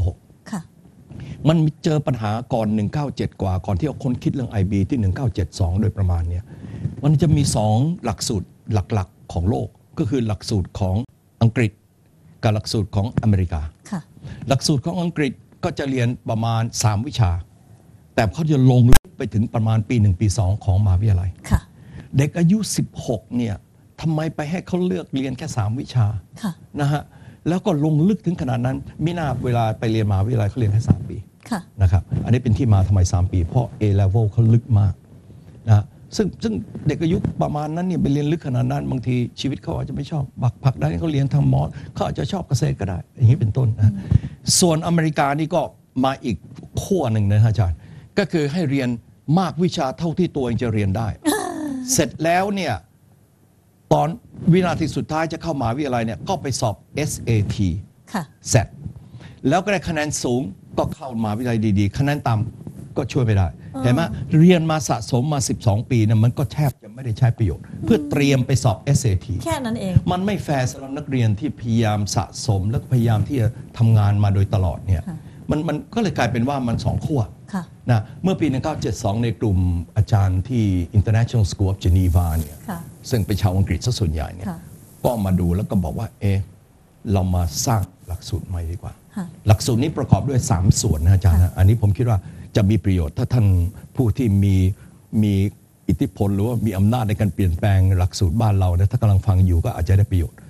.6 มันเจอปัญหาก่อน197ก่อนที่เอาคนคิดเรื่อง IB ที่1972โดยประมาณเนี่ยมันจะมี2หลักสูตรหลักๆของโลกก็คือหลักสูตรของอังกฤษกับหลักสูตรของอเมริกาหลักสูตรของอังกฤษก็จะเรียนประมาณ3 วิชาแต่เขาจะลงลึกไปถึงประมาณปี 1 ปี 2ของมหาวิทยาลัยเด็กอายุ16เนี่ยทำไมไปให้เขาเลือกเรียนแค่3 วิชานะฮะแล้วก็ลงลึกถึงขนาดนั้นมิน่าเวลาไปเรียนมหาวิทยาลัยเขาเรียนแค่3 ปีนะครับอันนี้เป็นที่มาทำไม3 ปีเพราะ A level เขาลึกมากนะซึ่งเด็กอายุประมาณนั้นเนี่ยไปเรียนลึกขนาดนั้นบางทีชีวิตเขาอาจจะไม่ชอบผักได้เขาเรียนทางหมอเขาอาจจะชอบเกษตรก็ได้อย่างนี้เป็นต้นนะส่วนอเมริกานี่ก็มาอีกขั้วหนึ่งนะอาจารย์ก็คือให้เรียนมากวิชาเท่าที่ตัวเองจะเรียนได้ เสร็จแล้วเนี่ยตอนวินาทีสุดท้ายจะเข้ามหาวิทยาลัยเนี่ยก็ไปสอบ SAT ค่ะ SAT แล้วก็ได้คะแนนสูงก็เข้ามหาวิทยาลัยดีๆคะแนนต่ำก็ช่วยไม่ได้เห็นไหมเรียนมาสะสมมา12 ปีเนี่ยมันก็แทบจะไม่ได้ใช้ประโยชน์เพื่อเตรียมไปสอบ SAT แค่นั้นเองมันไม่แฟร์สำหรับนักเรียนที่พยายามสะสมและพยายามที่จะทำงานมาโดยตลอดเนี่ยมันก็เลยกลายเป็นว่ามันสองขั้วนะเมื่อปี 1972 ในกลุ่มอาจารย์ที่ International School of Geneva เนี่ยซึ่งเป็นชาวอังกฤษซะส่วนใหญ่เนี่ยก็มาดูแล้วก็บอกว่าเรามาสร้างหลักสูตรใหม่ดีกว่าหลักสูตรนี้ประกอบด้วย3ส่วนนะอาจารย์นะอันนี้ผมคิดว่าจะมีประโยชน์ถ้าท่านผู้ที่มีอิทธิพลหรือว่ามีอำนาจในการเปลี่ยนแปลงหลักสูตรบ้านเรานะถ้ากำลังฟังอยู่ก็อาจจะได้ประโยชน์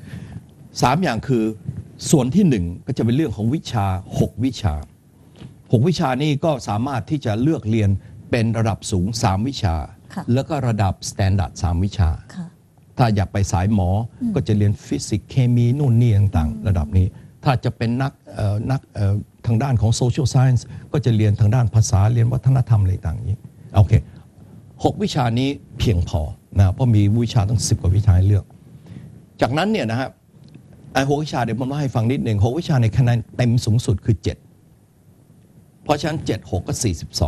3อย่างคือส่วนที่1ก็จะเป็นเรื่องของวิชา6วิชา6วิชานี้ก็สามารถที่จะเลือกเรียนเป็นระดับสูง3วิชาแล้วก็ระดับสแตนดาร์ด3วิชาถ้าอยากไปสายหมอก็จะเรียนฟิสิกส์เคมีนู่นนี่ต่างๆระดับนี้ถ้าจะเป็นนักทางด้านของโซเชียลไซน์ก็จะเรียนทางด้านภาษาเรียนวัฒนธรรมอะไรต่างๆนี้โอเค6วิชานี้เพียงพอนะเพราะมีวิชาตั้ง10 กว่าวิชาให้เลือกจากนั้นเนี่ยนะฮะ6วิชาเดี๋ยวผมเล่าให้ฟังนิดหนึ่ง6วิชาในคะแนนเต็มสูงสุดคือ7เพราะฉะนั้น7 6ก็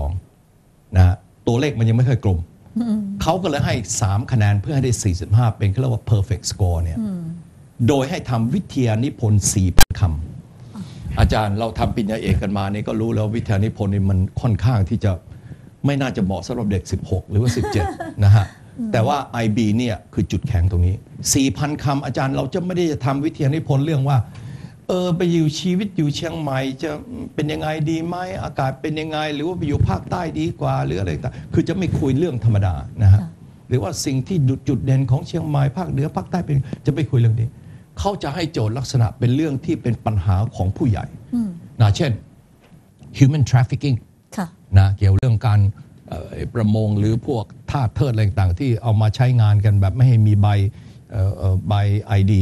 42นะฮะตัวเลขมันยังไม่ค่อยกลมเขาก็เลยให้3คะแนนเพื่อให้ได้45เป็นเขาเรียกว่า perfect score เนี่ยโดยให้ทำวิทยานิพนธ์ 4,000 คำอาจารย์เราทำปริญญาเอกกันมานี่ก็รู้แล้ววิทยานิพนธ์นี่มันค่อนข้างที่จะไม่น่าจะเหมาะสำหรับเด็ก16หรือว่า17นะฮะแต่ว่า IB เนี่ยคือจุดแข็งตรงนี้ 4,000 คำอาจารย์เราจะไม่ได้จะทำวิทยานิพนธ์เรื่องว่าไปอยู่ชีวิตอยู่เชียงใหม่จะเป็นยังไงดีไหมอากาศเป็นยังไงหรือว่าไปอยู่ภาคใต้ดีกว่าหรืออะไรต่างคือจะไม่คุยเรื่องธรรมดานะฮะหรือว่าสิ่งที่จุดเด่นของเชียงใหม่ภาคเหนือภาคใต้เป็นจะไม่คุยเรื่องนี้เขาจะให้โจทย์ลักษณะเป็นเรื่องที่เป็นปัญหาของผู้ใหญ่นะเช่น human trafficking นะเกี่ยวเรื่องการประมงหรือพวกทาสเทิดอะไรต่างๆที่เอามาใช้งานกันแบบไม่ให้มีใบ ID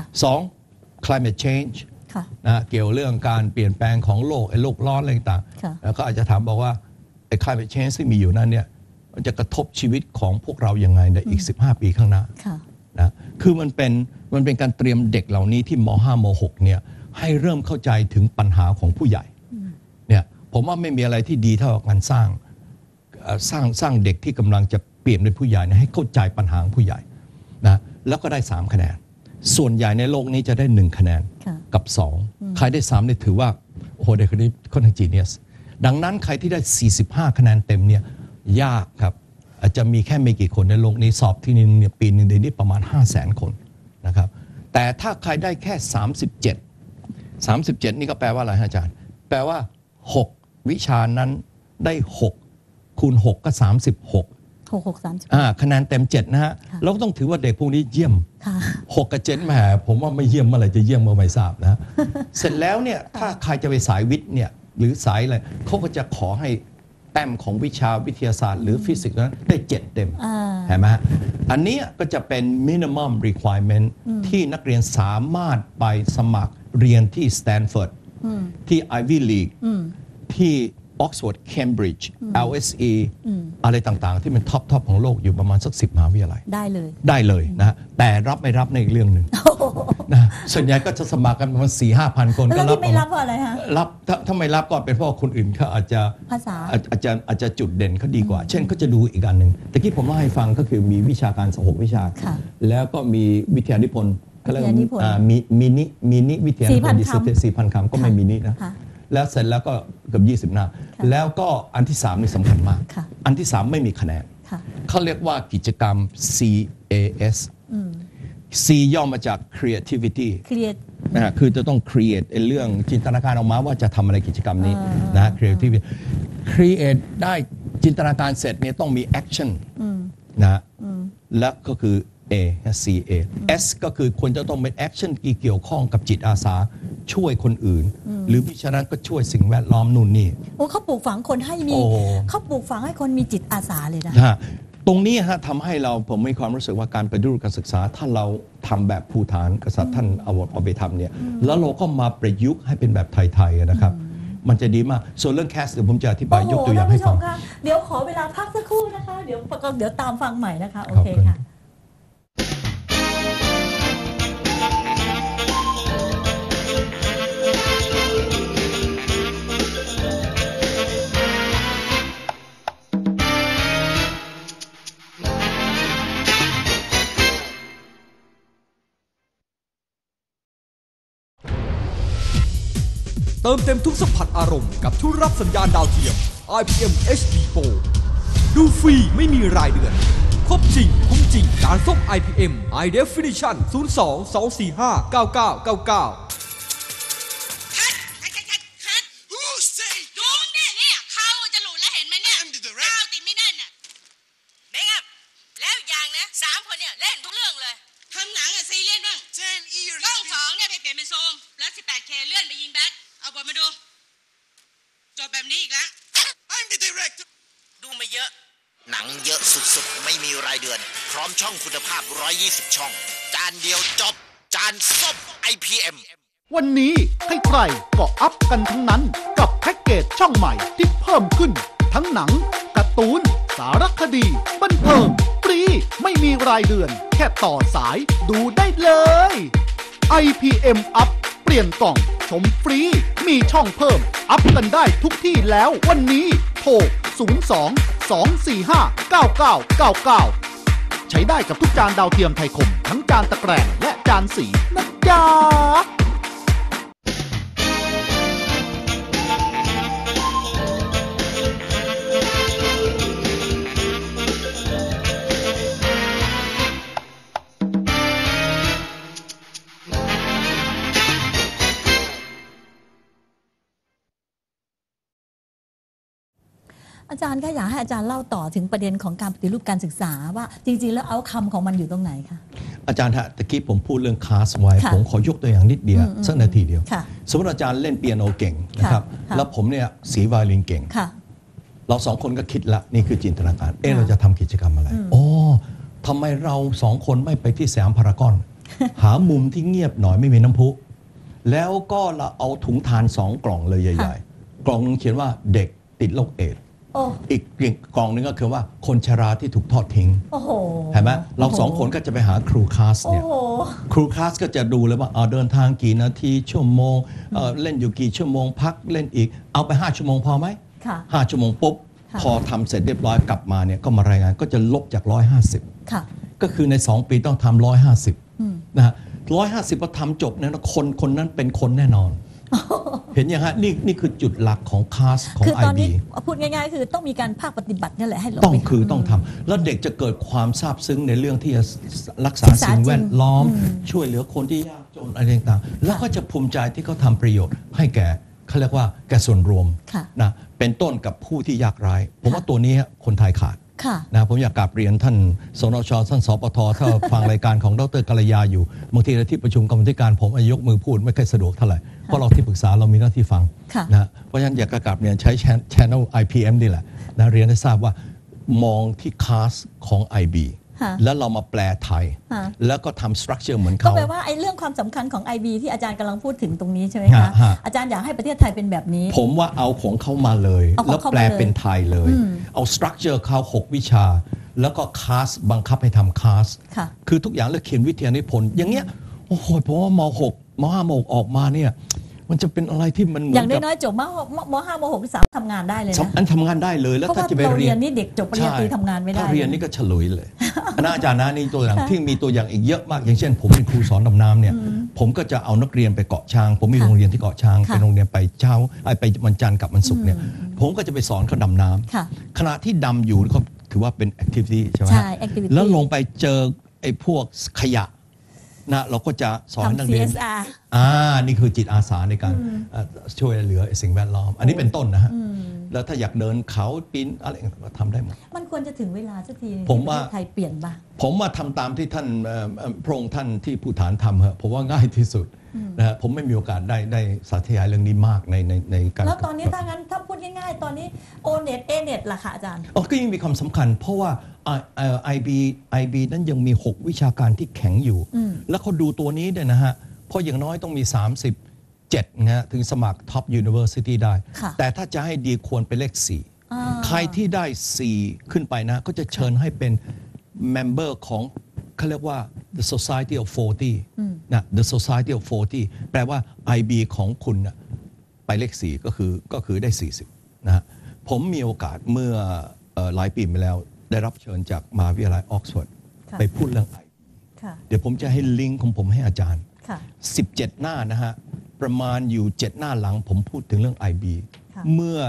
2 climate change นะเกี่ยวเรื่องการเปลี่ยนแปลงของโลกโลกร้อนอะไรต่างๆแล้วก็อาจจะถามบอกว่าclimate change ที่มีอยู่นั้นเนี่ยมันจะกระทบชีวิตของพวกเรายังไงในอีก15 ปีข้างหน้านะคือมันเป็นการเตรียมเด็กเหล่านี้ที่ม.5 ม.6 เนี่ยให้เริ่มเข้าใจถึงปัญหาของผู้ใหญ่เนี่ยผมว่าไม่มีอะไรที่ดีเท่ากับการสร้างเด็กที่กำลังจะเปลี่ยนเป็นผู้ใหญ่ให้เข้าใจปัญหาของผู้ใหญ่นะแล้วก็ได้3 คะแนนส่วนใหญ่ในโลกนี้จะได้1 คะแนนกับ2ใครได้3เนี่ยถือว่าโอ้โหเด็กคนนี้ค่อนข้างจีเนียสดังนั้นใครที่ได้45 คะแนนเต็มเนี่ยยากครับอาจจะมีแค่ไม่กี่คนในโลกนี้สอบที่นึงเนี่ยปีนึงเดือนนี้ประมาณ 500,000 คนนะครับแต่ถ้าใครได้แค่37นี่ก็แปลว่าอะไรอาจารย์แปลว่า6วิชานั้นได้6คูณ6ก็36 คะแนนเต็ม7นะฮะเราก็ต้องถือว่าเด็กพวกนี้เยี่ยม6 กับ 7แหมผมว่าไม่เยี่ยมเมื่อไหร่จะเยี่ยมเมื่อไม่ทราบนะ เสร็จแล้วเนี่ยถ้าใครจะไปสายวิทย์เนี่ยหรือสายอะไรเขาก็จะขอให้แต้มของวิชาวิทยาศาสตร์หรือฟิสิกส์นั้นได้7 เต็มเห็นไหมฮะอันนี้ก็จะเป็น minimum requirement ที่นักเรียนสามารถไปสมัครเรียนที่ Stanford ที่ Ivy League ที่Oxford Cambridge LSE อะไรต่างๆที่เป็นท็อปของโลกอยู่ประมาณสัก10 มหาวิทยาลัยได้เลยนะแต่รับไม่รับในอีกเรื่องหนึ่งนะส่วนใหญ่ก็จะสมัครกันประมาณ 4-5,000 คนก็รับไม่รับเพราะอะไรฮะรับถ้าไม่รับก็เป็นเพราะคนอื่นเขาอาจจะภาษาอาจจะจุดเด่นเขาดีกว่าเช่นก็จะดูอีกอันหนึ่งแต่ที่ผมเล่าให้ฟังก็คือมีวิชาการ6 วิชาแล้วก็มีวิทยานิพนธ์เขาเรียกว่ามินิวิทยานิพนธ์4,000 คำก็ไม่มินินะแล้วเสร็จแล้วก็เกือบ20 หน้าแล้วก็อันที่3นี่สำคัญมากอันที่3ไม่มีคะแนนเขาเรียกว่ากิจกรรม CAS C ย่อมาจาก creativity นะคือจะต้อง create เรื่องจินตนาการออกมาว่าจะทำอะไรกิจกรรมนี้นะ creativity create ได้จินตนาการเสร็จเนี่ยต้องมี action นะและก็คือ A C A S ก็คือควรจะต้องเป็น action ที่เกี่ยวข้องกับจิตอาสาช่วยคนอื่นหรือวิชานั้นก็ช่วยสิ่งแวดล้อมนู่นนี่โอ้เขาปลูกฝังคนให้มีเขาปลูกฝังให้คนมีจิตอาสาเลยนะตรงนี้ฮะทำให้ผมมีความรู้สึกว่าการปฏิรูปการศึกษาถ้าเราทำแบบภูฐานกษัตริย์ท่านเอาไปทำเนี่ยแล้วเราก็มาประยุกต์ให้เป็นแบบไทยๆนะครับมันจะดีมากส่วนเรื่องแคสเดี๋ยวผมจะอธิบายยกตัวอย่างให้ฟังเดี๋ยวขอเวลาพักสักครู่นะคะเดี๋ยวตามฟังใหม่นะคะโอเคค่ะเติมเต็มทุกสัมผัสอารมณ์กับทุกรับสัญญาณดาวเทียม IPM HD Pro ดูฟรีไม่มีรายเดือนครบจริงคุ้มจริงการส่ง IPM High Definition 02-245-9999 ดูมึงเนี่ยเขาจะหลุดแล้วเห็นไหมเนี่ยก้าวติดไม่แน่นน่ะเมคอัพแล้วอย่างนะ3 คนเนี่ยเล่นทุกเรื่องเลยทำหนังอะซีเรียสบ้างช่อง2เนี่ยไปเปลี่ยนเป็นซูมแล้ว 18K เลื่อนไปยิงแบ็คเอาบทมาดูจบแบบนี้อีกแล้วดูมาเยอะ หนังเยอะสุดๆ ไม่มีรายเดือน พร้อมช่องคุณภาพ 120 ช่อง จานเดียวจบ จานส้ม IPM วันนี้ใครๆก็อัพกันทั้งนั้นกับแพ็กเกจช่องใหม่ที่เพิ่มขึ้น ทั้งหนังการ์ตูนสารคดีบันเทิงฟรีไม่มีรายเดือนแค่ต่อสายดูได้เลย IPM อัพเปลี่ยนกล่องชมฟรีมีช่องเพิ่มอัพกันได้ทุกที่แล้ววันนี้โทร 02-245-9999 ใช้ได้กับทุกจานดาวเทียมไทยคมทั้งจานตะแกรงและจานสีนะจ๊ะอาจารย์ก็อยากให้อาจารย์เล่าต่อถึงประเด็นของการปฏิรูปการศึกษาว่าจริงๆแล้วเอาคำของมันอยู่ตรงไหนคะอาจารย์ฮะตะกี้ผมพูดเรื่องคลาสไว้ผมขอยกตัวอย่างนิดเดียวสักนาทีเดียวสมมติอาจารย์เล่นเปียโนเก่งนะครับแล้วผมเนี่ยสีไวโอลินเก่งเราสองคนก็คิดละนี่คือจินตนาการเราจะทำกิจกรรมอะไรทำไมเราสองคนไม่ไปที่สยามพารากอนหามุมที่เงียบหน่อยไม่มีน้ำพุแล้วก็เราเอาถุงทาน2 กล่องเลยใหญ่ๆกล่องนึงเขียนว่าเด็กติดโรคเอดส์อีกกล่องนึงก็คือว่าคนชราที่ถูกทอดทิ้งเห็นไหมเรา2 คนก็จะไปหาครูคลาสเนี่ยครูคลาสก็จะดูเลยว่าเดินทางกี่นาทีชั่วโมงเล่นอยู่กี่ชั่วโมงพักเล่นอีกเอาไป5 ชั่วโมงพอไหม5 ชั่วโมงปุ๊บพอทำเสร็จเรียบร้อยกลับมาเนี่ยก็มารายงานก็จะลบจาก150ก็คือใน2 ปีต้องทำ150นะฮะ150พอทำจบเนี่ยคนนั้นเป็นคนแน่นอนเห็นยังฮะนี่คือจุดหลักของคลาสของคือตอน IB นี้พูดง่ายๆคือต้องมีการภาคปฏิบัตินี่แหละให้เราต้องทำแล้วเด็กจะเกิดความซาบซึ้งในเรื่องที่จะรักษาสิ่งแวดล้อมช่วยเหลือคนที่ยากจนอะไรต่างๆแล้วก็จะภูมิใจที่เขาทำประโยชน์ให้แก่เขาเรียกว่าแก่ส่วนรวมนะเป็นต้นกับผู้ที่ยากไร้ผมว่าตัวนี้คนไทยขาดนะผมอยากกราบเรียนท่านสนช.ท่านสปท.ถ้าฟังรายการของดร.กัลยาอยู่บางทีในที่ประชุมกรรมธิการผมยกมือพูดไม่ค่อยสะดวกเท่าไหร่เพราะเราที่ปรึกษาเรามีหน้าที่ฟังนะเพราะฉะนั้นอยากกราบเรียนใช้ Channel IPM นี่แหละนะเรียนให้ทราบว่ามองที่คลาสของ IB แล้วเรามาแปลไทยแล้วก็ทำสตรัคเจอร์เหมือนเขาก็แปลว่าไอ้เรื่องความสำคัญของ IB ที่อาจารย์กำลังพูดถึงตรงนี้ใช่ไหมคะอาจารย์อยากให้ประเทศไทยเป็นแบบนี้ผมว่าเอาของเขามาเลยแล้วแปลเป็นไทยเลยเอาสตรัคเจอร์เขา6 วิชาแล้วก็คลาสบังคับให้ทำคลาสคือทุกอย่างเลือกเขียนวิทยานิพนธ์อย่างเงี้ยโอ้โหผมว่าม.6 ม.5 ม.6 ออกมาเนี่ยมันจะเป็นอะไรที่มันอย่างน้อยๆจบม.5 ม.6 ที่3ทำงานได้เลยนะอันทำงานได้เลยแล้วถ้าจะไปเรียนนี่เด็กจบปริญญาตรีทำงานไม่ได้ถ้าเรียนนี่ก็เฉลยเลยอาจารย์นะนี่ตัวอย่างที่มีตัวอย่างอีกเยอะมากอย่างเช่นผมเป็นครูสอนดำน้ำเนี่ยผมก็จะเอานักเรียนไปเกาะช้างผมมีโรงเรียนที่เกาะช้างเป็นโรงเรียนไปเช้าไปวันจันทร์กับวันศุกร์เนี่ยผมก็จะไปสอนเขาดำน้ำขณะที่ดำอยู่ก็ถือว่าเป็นแอคทิวิตี้ใช่ไหมแล้วลงไปเจอไอ้พวกขยะนะเราก็จะสอนนักเรียนนี่คือจิตอาสาในการช่วยเหลือสิ่งแวดล้อมอันนี้เป็นต้นนะฮะแล้วถ้าอยากเดินเขาปีนอะไรก็ทำได้หมดมันควรจะถึงเวลาสักทีนึงผมที่ประว่าเทศไทยเปลี่ยนบ้างผมมาทำตามที่ท่านพระองค์ท่านที่ผู้ฐานทำฮะผมว่าง่ายที่สุดนะฮะผมไม่มีโอกาสได้สาธยายเรื่องนี้มากในการแล้วตอนนี้ถ้างั้นถ้าพูดง่ายๆตอนนี้ O-NET A-NET ล่ะค่ะอาจารย์ก็ยังมีความสำคัญ เพราะว่า IB นั้นยังมี 6 วิชาการที่แข็งอยู่ แล้วเขาดูตัวนี้ด้วยนะฮะเพราะอย่างน้อยต้องมี37นะฮะถึงสมัคร Top University ได้ค่ะแต่ถ้าจะให้ดีควรเป็นเลข4ใครที่ได้4ขึ้นไปนะก็จะเชิญให้เป็น member ของเขาเรียกว่า the society of 40นะ the society of 40แปลว่า IB ของคุณนะไปเลข4ก็คือได้40นะฮะผมมีโอกาสเมื่อหลายปีมาแล้วได้รับเชิญจากมหาวิทยาลัยออกซฟอร์ดค่ะไปพูดเรื่อง IB ค่ะเดี๋ยวผมจะให้ลิงก์ของผมให้อาจารย์ค่ะ 17 หน้านะฮะประมาณอยู่7หน้าหลังผมพูดถึงเรื่อง IB ค่ะเมื่อ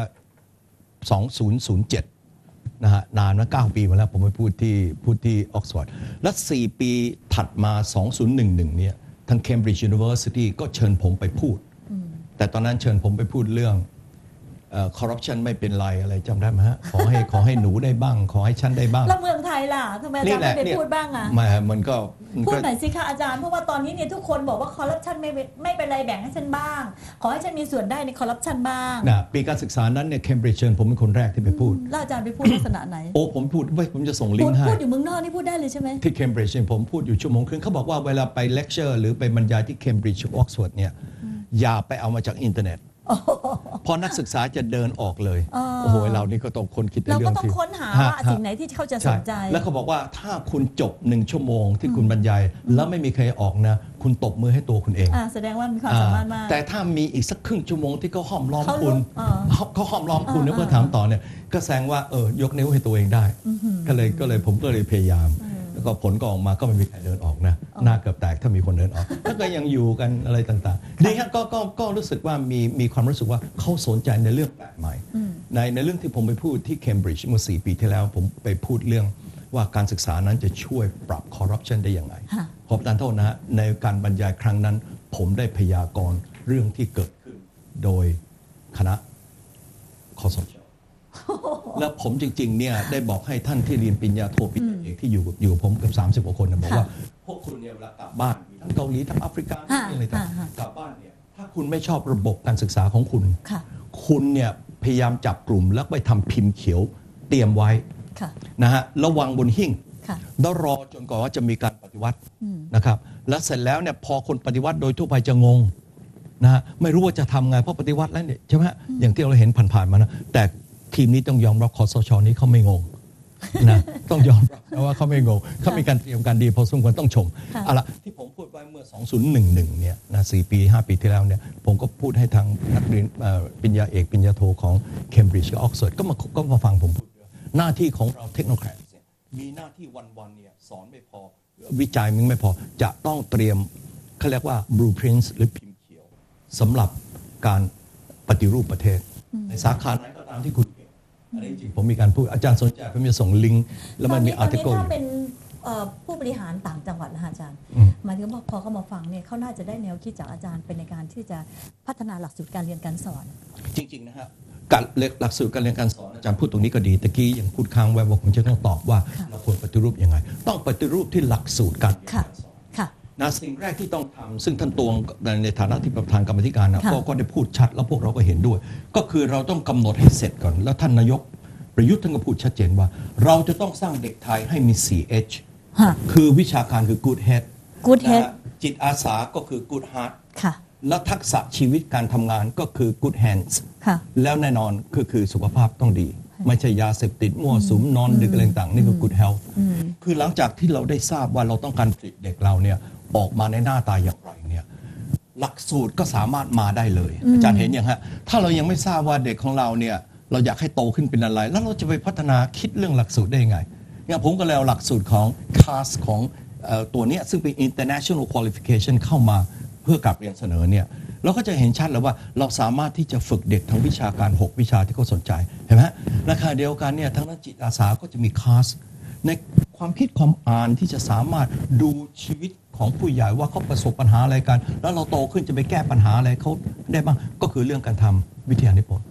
2007นะฮะนานนะ9 ปีมาแล้วผมไปพูดที่ออกซฟอร์ดและ4 ปีถัดมา 2011เนี่ยทาง Cambridge University ก็เชิญผมไปพูด แต่ตอนนั้นเชิญผมไปพูดเรื่องคอร์รัปชันไม่เป็นไรอะไรจำได้ไหมฮะขอให้หนูได้บ้าง ขอให้ฉันได้บ้างแล้วเมืองไทยล่ะทำไมอาจารย์ไม่ไปพูดบ้างอ่ะมันก็พูดหน่อยสิคะอาจารย์เพราะว่าตอนนี้เนี่ยทุกคนบอกว่าคอร์รัปชันไม่เป็นไรแบ่งให้ฉันบ้าง ขอให้ฉันมีส่วนได้ในคอร์รัปชันบ้างนะปีการศึกษานั้นเนี่ย Cambridge เชิญผมเป็นคนแรกที่ไปพูดแล้วอาจารย์ไปพูดลักษณะไหนโอ้ผมพูดไว้ผมจะส่งลิงก์ให้พูดอยู่เมืองนอกนี่พูดได้เลยใช่ไหมที่ Cambridge เนี่ยผมพูดอยู่ชั่วโมงครึ่งเขาบอกว่าเวลาไปเลคเชอร์หรือไปบรรยายที่ Cambridge ออกซฟอร์ดเนี่ยอย่าไปเอามาจากอินเทอร์เน็ตเพราะนักศึกษาจะเดินออกเลยโอ้โหเรานี่ก็ต้องคนคิดในเราเรื่ก็องต้องที่ค้นหาว่าสิ่งไหนที่เขาจะสนใจแล้วเขาบอกว่าถ้าคุณจบ1 ชั่วโมงที่คุณบรรยายแล้วไม่มีใครออกนะคุณตบมือให้ตัวคุณเองแสดงว่ามีความสามารถมากแต่ถ้ามีอีกสักครึ่งชั่วโมงที่เขาห้อมล้อมเขารู้คุณ เขาห้อมล้อมคุณแล้วก็ถามต่อเนี่ยก็แสดงว่ายกนิ้วให้ตัวเองได้ก็เลยผมก็เลยพยายามแล้วก็ผลก็ออกมาก็ไม่มีใครเดินออกนะหน้าเกือบแตกถ้ามีคนเดินออกแล้วก็ยังอยู่กันอะไรต่างๆดีครับก็รู้สึกว่ามีความรู้สึกว่าเขาสนใจในเรื่องแปลกใหม่ในเรื่องที่ผมไปพูดที่ Cambridge เมื่อ4 ปีที่แล้วผมไปพูดเรื่องว่าการศึกษานั้นจะช่วยปรับคอร์รัปชันได้ยังไงขอประทานโทษนะฮะในการบรรยายครั้งนั้นผมได้พยากรณ์เรื่องที่เกิดขึ้นโดยคณะคสช แล้วผมจริงๆเนี่ยได้บอกให้ท่านที่เรียนปริญญาโทปริญญาเอกที่อยู่ผมเกือบ30 กว่าคนนะบอกว่าพวกคุณเนี่ยเวลากลับบ้านทั้งเกาหลีทั้งแอฟริกาอะไรต่างๆกลับบ้านเนี่ยถ้าคุณไม่ชอบระบบการศึกษาของคุณคุณเนี่ยพยายามจับกลุ่มแล้วไปทำพิมพ์เขียวเตรียมไว้นะฮะระวังบนหิ้งแล้วรอจนกว่าว่าจะมีการปฏิวัตินะครับแล้วเสร็จแล้วเนี่ยพอคนปฏิวัติโดยทั่วไปจะงงนะฮะไม่รู้ว่าจะทำไงเพราะปฏิวัติแล้วเนี่ยใช่ไหมอย่างที่เราเห็นผ่านๆมานะแต่ทีมนี้ต้องยอมรับคสชนี้เขาไม่งงนะต้องยอมรับว่าเขาไม่งงเขามีการเตรียมการดีพอสมควรต้องชมเอาละที่ผมพูดไว้เมื่อ 2011 เนี่ยนะ4 ปี 5 ปีที่แล้วเนี่ยผมก็พูดให้ทางนักเรียนปริญญาเอกปริญญาโทของ Cambridge กับ Oxford ก็มาฟังผมพูดหน้าที่ของเราเทคโนแครตมีหน้าที่วันๆเนี่ยสอนไม่พอวิจัยมึงไม่พอจะต้องเตรียมเขาเรียกว่า blueprints หรือพิมพ์เขียวสำหรับการปฏิรูปประเทศในสาขาไหนก็ตามที่คุณอันนี้จริงผมมีการพูดอาจารย์สนใจผมจะส่งลิงก์แล้วมันมีอาร์ติเคิลถ้าเป็นผู้บริหารต่างจังหวัดนะอาจารย์หมายถึงว่าพอเขามาฟังเนี่ยเขาน่าจะได้แนวคิดจากอาจารย์เป็นในการที่จะพัฒนาหลักสูตรการเรียนการสอนจริงๆนะฮะการหลักสูตรการเรียนการสอนอาจารย์พูดตรงนี้ก็ดีตะกี้ยังพูดค้างไว้ว่าผมจะต้องตอบว่าเราควรปฏิรูปยังไงต้องปฏิรูปที่หลักสูตรการเรียนการสอนนะสิ่งแรกที่ต้องทำซึ่งท่านตวงในฐานะที่ประธานกรรมธิการนะก็ได้พูดชัดแล้วพวกเราก็เห็นด้วยก็คือเราต้องกำหนดให้เสร็จก่อนแล้วท่านนายกประยุทธ์ท่านก็พูดชัดเจนว่าเราจะต้องสร้างเด็กไทยให้มี 4H คือวิชาการคือ good head จิตอาสาก็คือ good heart และทักษะชีวิตการทำงานก็คือ good hands แล้วแน่นอนคือสุขภาพต้องดีไม่ใช่ยาเสพติดมั่วสุมนอนดึกอะไรต่างนี่คือ good health คือหลังจากที่เราได้ทราบว่าเราต้องการผลิตเด็กเราเนี่ยออกมาในหน้าตาอย่างไรเนี่ยหลักสูตรก็สามารถมาได้เลยอาจารย์เห็นยังฮะถ้าเรายังไม่ทราบว่าเด็กของเราเนี่ยเราอยากให้โตขึ้นเป็นอะไรแล้วเราจะไปพัฒนาคิดเรื่องหลักสูตรได้ยังไงอย่างผมก็เลยเอาหลักสูตรของ CAS ของตัวนี้ซึ่งเป็น international qualification เข้ามาเพื่อกลับเรียนเสนอเนี่ยเราก็จะเห็นชัดแล้วว่าเราสามารถที่จะฝึกเด็กทั้งวิชาการ6วิชาที่เขาสนใจเห็นไหมราคาเดียวกันเนี่ยทั้งนักจิตอาสาก็จะมี CAS ในความคิดความอ่านที่จะสามารถดูชีวิตของผู้ใหญ่ว่าเขาประสบปัญหาอะไรกันแล้วเราโตขึ้นจะไปแก้ปัญหาอะไรเขาได้บ้างก็คือเรื่องการทำวิทยานิพนธ์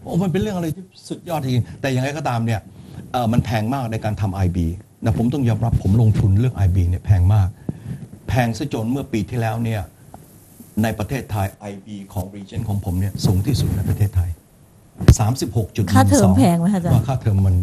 โอ้มันเป็นเรื่องอะไรที่สุดยอดจริงแต่ยังไงก็ตามเนี่ยมันแพงมากในการทำ IB นะผมต้องยอมรับผมลงทุนเรื่อง IB เนี่ยแพงมากแพงซะจนเมื่อปีที่แล้วเนี่ยในประเทศไทย IB ของ region ของผมเนี่ยสูงที่สุดในประเทศไทย 36.12 ค่าเทอมแพงไหมคะอาจารย์ว่าค่าเทอมมัน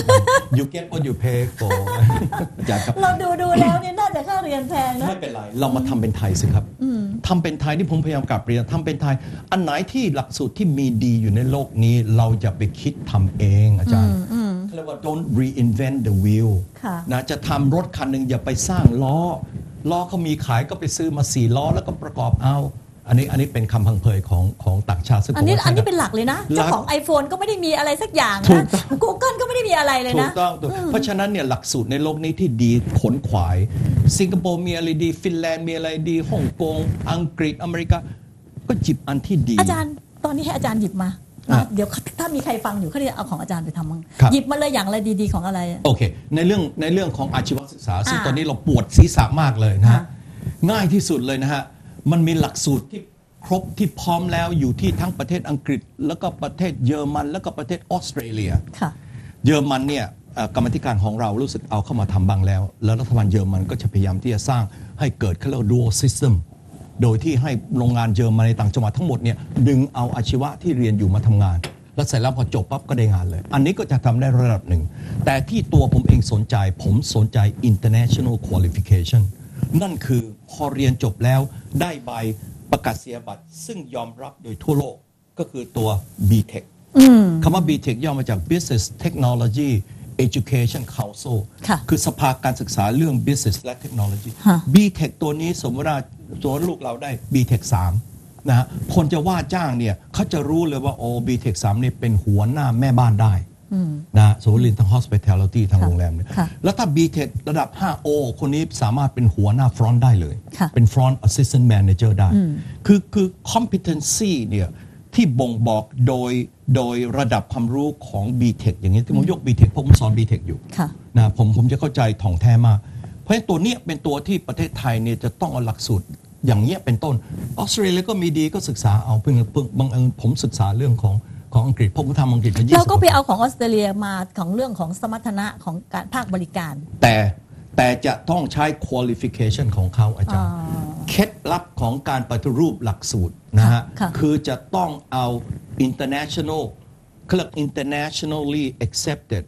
you get what you pay for อยากครับเราดูแล้วเนี่ยน่าจะค่าเรียนแพงนะไม่เป็นไรเรามาทำเป็นไทยสิครับทำเป็นไทยที่ผมพยายามกลับเรียนทำเป็นไทยอันไหนที่หลักสูตรที่มีดีอยู่ในโลกนี้เราจะไปคิดทำเองอาจารย์เขาเรียกว่า don't reinvent the wheel ค่ะนะจะทำรถคันหนึ่งอย่าไปสร้างล้อเขามีขายก็ไปซื้อมา4 ล้อแล้วก็ประกอบเอาอันนี้เป็นคำพังเพยของต่างชาติซึ่งอันนี้ผมว่าใช่เป็นหลักเลยนะเจ้าของ iPhone ก็ไม่ได้มีอะไรสักอย่างถูนะกต้อง Google ก็ไม่ได้มีอะไรเลยถูนะกต้องเพราะฉะนั้นเนี่ยหลักสูตรในโลกนี้ที่ดีขนขวายสิงคโปร์มีอะไรดีฟินแลนด์มีอะไรดีฮ่องกงอังกฤษอเมริกาก็จิบอันที่ดีอาจารย์ตอนนี้ให้อาจารย์หยิบมาอ่ะเดี๋ยวถ้ามีใครฟังอยู่เขาจะเอาของอาจารย์ไปทำมั้งครับหยิบมาเลยอย่างอะไรดีๆของอะไรโอเคในเรื่องของอาชีวศึกษาซึ่งอ่าตอนนี้เราปวดศีรษะมากเลยนะฮะอ่าง่ายที่สุดเลยนะฮะมันมีหลักสูตรที่ครบที่พร้อมแล้วอยู่ที่ทั้งประเทศอังกฤษ แล้วก็ประเทศเยอรมันแล้วก็ประเทศออสเตรเลียค่ะเยอรมันเนี่ยกรรมธิการของเรารู้สึกเอาเข้ามาทำบ้างแล้วแล้วรัฐบาลเยอรมันก็จะพยายามที่จะสร้างให้เกิดเขาเรียกว่า dual system โดยที่ให้โรงงานเยอรมันในต่างจังหวัดทั้งหมดเนี่ยดึงเอาอาชีวะที่เรียนอยู่มาทำงาน แล้วเสร็จแล้วพอจบปั๊บก็ได้งานเลย อันนี้ก็จะทำได้ระดับหนึ่งแต่ที่ตัวผมเองสนใจผมสนใจ international qualification นั่นคือพอเรียนจบแล้วได้ใบประกาศนียบัตรซึ่งยอมรับโดยทั่วโลกก็คือตัว BTech คำว่า BTech ย่อมาจาก Business Technology Education Council ค่ะคือสภาการศึกษาเรื่อง Business และ Technology ฮะ BTech ตัวนี้สมมติว่าตัวลูกเราได้ BTech 3นะฮะคนจะว่าจ้างเนี่ยเขาจะรู้เลยว่าโอ้ BTech 3นี่เป็นหัวหน้าแม่บ้านได้นะสมมติเรียนทาง hospitality ทางโรงแรมเนี่ยค่ะแล้วถ้า BTech ระดับ 5O คนนี้สามารถเป็นหัวหน้า front ได้เลยค่ะเป็น front assistant manager ได้ คือ competency เนี่ยที่บ่งบอกโดยระดับความรู้ของ BTech อย่างนี้ที่ผมยก BTech เพราะผมสอน BTech อยู่ค่ะนะผมจะเข้าใจถ่องแท้มาก เพราะฉะนั้นตัวเนี้ยเป็นตัวที่ประเทศไทยเนี่ยจะต้องเอาหลักสูตรอย่างเงี้ยเป็นต้นออสเตรเลียก็มีดีก็ศึกษาเอาเพิ่งบังเอิญผมศึกษาเรื่องของอังกฤษผมทำอังกฤษมา20 เราก็ไปเอาของออสเตรเลียมาของเรื่องของสมรรถนะของการภาคบริการแต่จะต้องใช้ qualification ของเขาอาจารย์เคล็ดลับของการปฏิรูปหลักสูตรนะฮะค่ะคือจะต้องเอา international เขาเรียก internationally accepted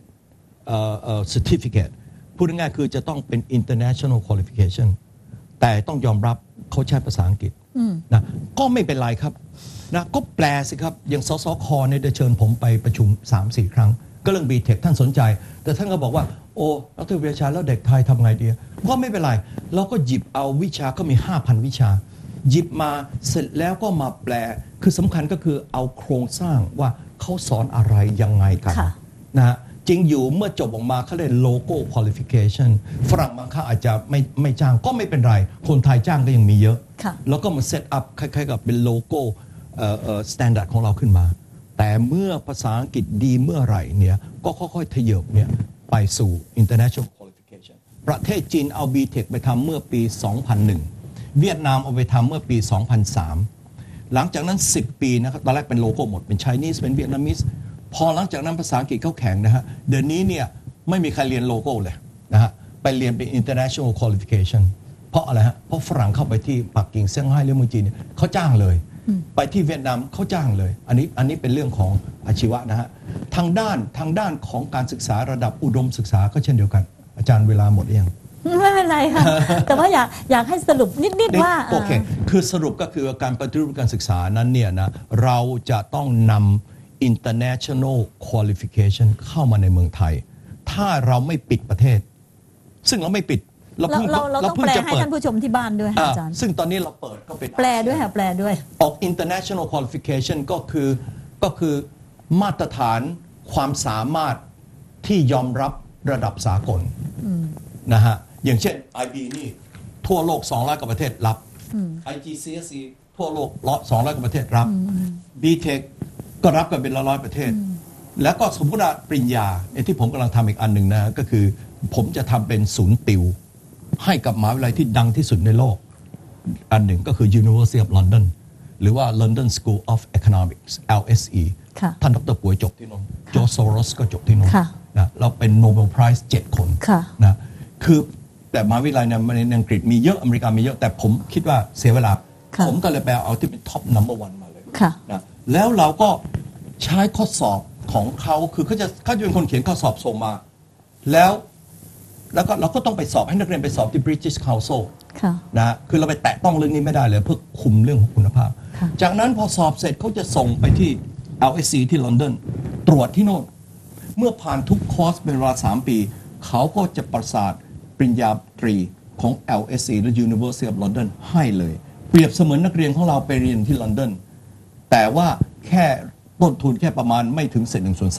certificate พูดง่ายๆคือจะต้องเป็น international qualification แต่ต้องยอมรับเขาใช้ภาษาอังกฤษนะก็ไม่เป็นไรครับนะก็แปลสิครับอย่างสสคเนี่ยได้เชิญผมไปประชุม 3-4 ครั้ง ก็เรื่อง BTech ท่านสนใจ แต่ท่านก็บอกว่าโอ้ดร.วิชาแล้วเด็กไทยทำไงดีก็ไม่เป็นไรเราก็หยิบเอาวิชาก็มี 5,000 วิชา หยิบมาเสร็จแล้วก็มาแปลคือสำคัญก็คือเอาโครงสร้างว่าเขาสอนอะไรยังไงกันค่ะนะฮะจริงอยู่เมื่อจบออกมาเขาเรียก local qualification ฝรั่งบางค่าอาจจะไม่จ้างก็ไม่เป็นไร คนไทยจ้างก็ยังมีเยอะค่ะแล้วก็มา set up คล้ายๆกับเป็น local standard ของเราขึ้นมา แต่เมื่อภาษาอังกฤษดีเมื่อไหร่เนี่ยก็ค่อยๆทะเยบเนี่ยไปสู่ international qualification ประเทศจีนเอา BTech ไปทำเมื่อปี 2001 เวียดนามเอาไปทำเมื่อปี 2003 หลังจากนั้น 10 ปีนะครับตอนแรกเป็นโลโก้หมดเป็น Chinese เป็น Vietnamese พอหลังจากนั้นภาษาอังกฤษเขาแข็งนะฮะเดี๋ยวนี้เนี่ยไม่มีใครเรียนโลโก้เลยนะฮะไปเรียนเป็น international qualification เพราะอะไรฮะเพราะฝรั่งเข้าไปที่ปักกิ่งเซี่ยงไฮ้หรือเมืองจีนเนี่ยเขาจ้างเลยไปที่เวียดนามเขาจ้างเลยอันนี้เป็นเรื่องของอาชีวะนะฮะทางด้านของการศึกษาระดับอุดมศึกษาก็เช่นเดียวกันอาจารย์เวลาหมดหรือยังไม่เป็นไรค่ะ แต่ว่าอยากให้สรุปนิดๆว่าโอเค คือสรุปก็คือการปฏิรูปการศึกษานั้นเนี่ยนะเราจะต้องนำ international qualification เข้ามาในเมืองไทย ถ้าเราไม่ปิดประเทศ ซึ่งเราไม่ปิดเราต้องแปลให้ท่านผู้ชมที่บ้านด้วยค่ะอาจารย์ซึ่งตอนนี้เราเปิดก็เป็นแปลด้วยค่ะแปลด้วยออก international qualification ก็คือมาตรฐานความสามารถที่ยอมรับระดับสากลนะฮะอย่างเช่น IB นี่ทั่วโลก200 กว่าประเทศรับ IGCSE ทั่วโลก200 กว่าประเทศรับ BTech ก็รับกันเป็น100 ประเทศ แล้วก็สมมติว่าปริญญาที่ผมกำลังทำอีกอันหนึ่งนะก็คือผมจะทำเป็นศูนย์ติวให้กับมหาวิทยาลัยที่ดังที่สุดในโลกอันหนึ่งก็คือ University of London หรือว่า London School of Economics LSE ค่ะท่านดรป่วยจบที่โน่นโจโซโรสก็จบที่โน่นค่ะนะเราเป็นโนเบลไพรส์7 คนค่ะนะคือแต่มหาวิทยาลัยในอังกฤษมีเยอะอเมริกามีเยอะแต่ผมคิดว่าเสียเวลาค่ะผมก็เลยไปเอาที่เป็นท็อปนัมเบอร์วันมาเลยค่ะนะแล้วเราก็ใช้ข้อสอบของเขาคือเขาจะเป็นคนเขียนข้อสอบส่งมา แล้วก็เราก็ต้องไปสอบให้นักเรียนไปสอบที่ British Council ค่ะนะคือเราไปแตะต้องเรื่องนี้ไม่ได้เลยเพื่อคุมเรื่องของคุณภาพค่ะจากนั้นพอสอบเสร็จเขาจะส่งไปที่ LSE ที่ลอนดอนตรวจที่โน่น เมื่อผ่านทุกคอร์สเป็นเวลา3 ปี เขาก็จะประสาทปริญญาตรีของ LSE และ University of London ให้เลย เปรียบเสมือนนักเรียนของเราไปเรียนที่ลอนดอนแต่ว่าแค่ต้นทุนแค่ประมาณไม่ถึง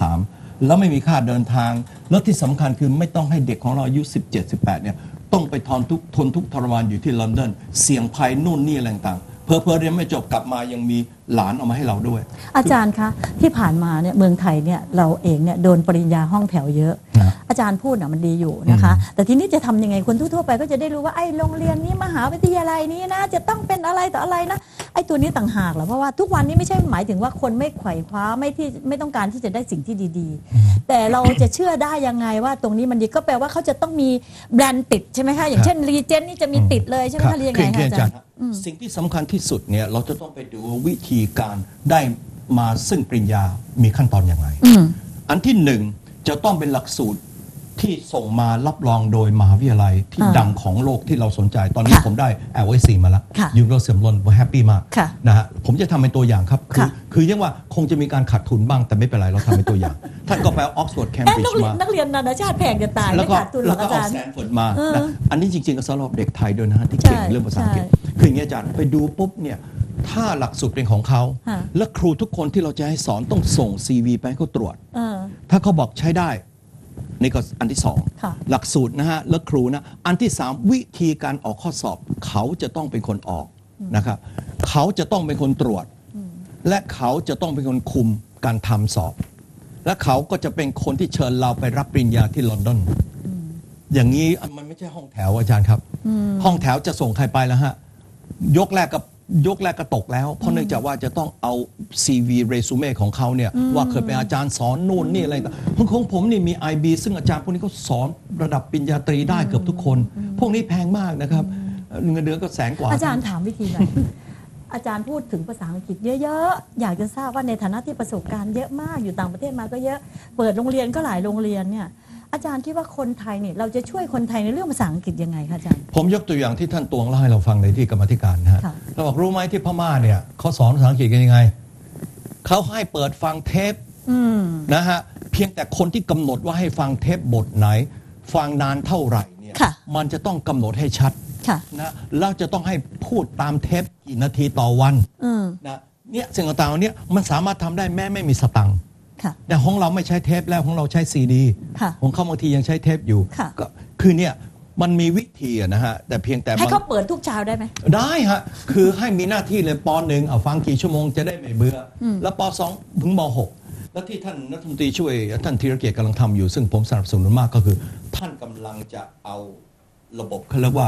1/3 แล้วไม่มีค่าเดินทาง แล้วที่สำคัญคือไม่ต้องให้เด็กของเราอายุ17-18เนี่ยต้องไปทนทุกข์ทรมานอยู่ที่ลอนดอนเสี่ยงภัยนู่นนี่อะไรต่างๆเพอเรียนไม่จบกลับมายังมีหลานเอามาให้เราด้วยอาจารย์คะที่ผ่านมาเนี่ยเมืองไทยเนี่ยเราเองเนี่ยโดนปริญญาห้องแถวเยอะนะอาจารย์พูดน่ะมันดีอยู่นะคะ แต่ทีนี้จะทำยังไงคนทั่วๆไปก็จะได้รู้ว่าไอ้โรงเรียนนี้มหาวิทยาลัยนี้นะจะต้องเป็นอะไรต่ออะไรนะไอ้ตัวนี้ต่างหากแหละเพราะว่าทุกวันนี้ไม่ใช่หมายถึงว่าคนไม่ไขว่คว้าไม่ต้องการที่จะได้สิ่งที่ดีๆ แต่เราจะเชื่อได้ยังไงว่าตรงนี้มันดีก็แปลว่าเขาจะต้องมีแบรนด์ติดใช่ไหมคะอย่างเช่นรีเจนนี่จะมีติดเลยใช่ไหมคะเรียนยังไงคะอาจารย์สิ่งที่สำคัญที่สุดเนี่ยเราจะต้องไปดูวิธีการได้มาซึ่งปริญญามีขั้นตอนอย่างไร อันที่หนึ่งจะต้องเป็นหลักสูตรที่ส่งมารับรองโดยมหาวิทยาลัยที่ดังของโลกที่เราสนใจตอนนี้ค่ะผมได้ LSE มาแล้วค่ะ University of London ผมแฮปปี้มากค่ะนะฮะผมจะทำเป็นตัวอย่างครับค่ะคือยังว่าคงจะมีการขาดทุนบ้างแต่ไม่เป็นไรเราทำเป็นตัวอย่าง ท่านก็ไปออกซฟอร์ดแคมบริดจ์มานักเรียนนานาชาติแพงจะตายแล้วไม่ก็ขาดทุนหรแล้อวกก็อาเอาจารย์แซนฟอร์ดมาเออนะอันนี้จริงๆก็สำหรับเด็กไทยด้วยนะฮะที่เก่งใช่เรื่องภาษาอังกฤษใช่คืออย่างนี้อาจารย์ไปดูปุ๊บเนี่ยถ้าหลักสูตรเป็นของเขาฮะและครูทุกคนที่เราจะให้สอนต้องส่ง CV ไปให้เขาตรวจเออถ้าเขาบอกใช้ได้นี่ก็อันที่สองค่ะหลักสูตรนะฮะแล้วครูนะอันที่สามวิธีการออกข้อสอบเขาจะต้องเป็นคนออกนะครับเขาจะต้องเป็นคนตรวจ และเขาจะต้องเป็นคนคุมการทำสอบ และเขาก็จะเป็นคนที่เชิญเราไปรับปริญญาที่ลอนดอนอย่างนี้มันไม่ใช่ห้องแถวอาจารย์ครับ ห้องแถวจะส่งใครไปแล้วฮะยกแรกก็ตกแล้ว เพราะเนื่องจากว่าจะต้องเอา CV เรซูเม่ของเขาเนี่ยว่าเคยเป็นอาจารย์สอนนู่นนี่อะไรต่างของผมนี่มี IB ซึ่งอาจารย์พวกนี้เขาสอนระดับปริญญาตรีได้เกือบทุกคน พวกนี้แพงมากนะครับเงินเดือนก็100,000 กว่าอาจารย์ถามวิธีหน่อย อาจารย์พูดถึงภาษาอังกฤษเยอะๆ อยากจะทราบว่าในฐานะที่ประสบการณ์เยอะมากอยู่ต่างประเทศมาก็เยอะ เปิดโรงเรียนก็หลายโรงเรียนเนี่ยอาจารย์คิดว่าคนไทยเนี่ยเราจะช่วยคนไทยในเรื่องภาษาอังกฤษยังไงคะอาจารย์ผมยกตัวอย่างที่ท่านตวงเล่าให้เราฟังในที่กรรมาธิการนะฮะค่ะเราบอกรู้ไหมที่พม่าเนี่ยเขาสอนภาษาอังกฤษกันยังไงเขาให้เปิดฟังเทปนะฮะเพียงแต่คนที่กำหนดว่าให้ฟังเทปบทไหน ฟังนานเท่าไหร่เนี่ยค่ะมันจะต้องกำหนดให้ชัดค่ะนะแล้วจะต้องให้พูดตามเทปกี่นาทีต่อวันนะเนี่ยสิ่งต่างๆเนี่ยมันสามารถทำได้แม้ไม่มีสตังค์ค่ะแต่ของเราไม่ใช้เทปแล้วของเราใช้ซีดีค่ะของเขาบางทียังใช้เทปอยู่ค่ะก็คือเนี่ยมันมีวิธีอะนะฮะแต่เพียงแต่ให้บางเขาเปิดทุกเช้าได้ไหมได้ฮะ คือให้มีหน้าที่เลยป .1 เอาฟังกี่ชั่วโมงจะได้ไม่เบื่ออแล้วป .2 ถึงม .6 แล้วที่ท่านรัฐมนตรีช่วยท่านธีรเกียรติกำลังทำอยู่ ซึ่งผมสนับสนุนมากก็คือ ท่านกำลังจะเอาระบบเขาเรียกว่า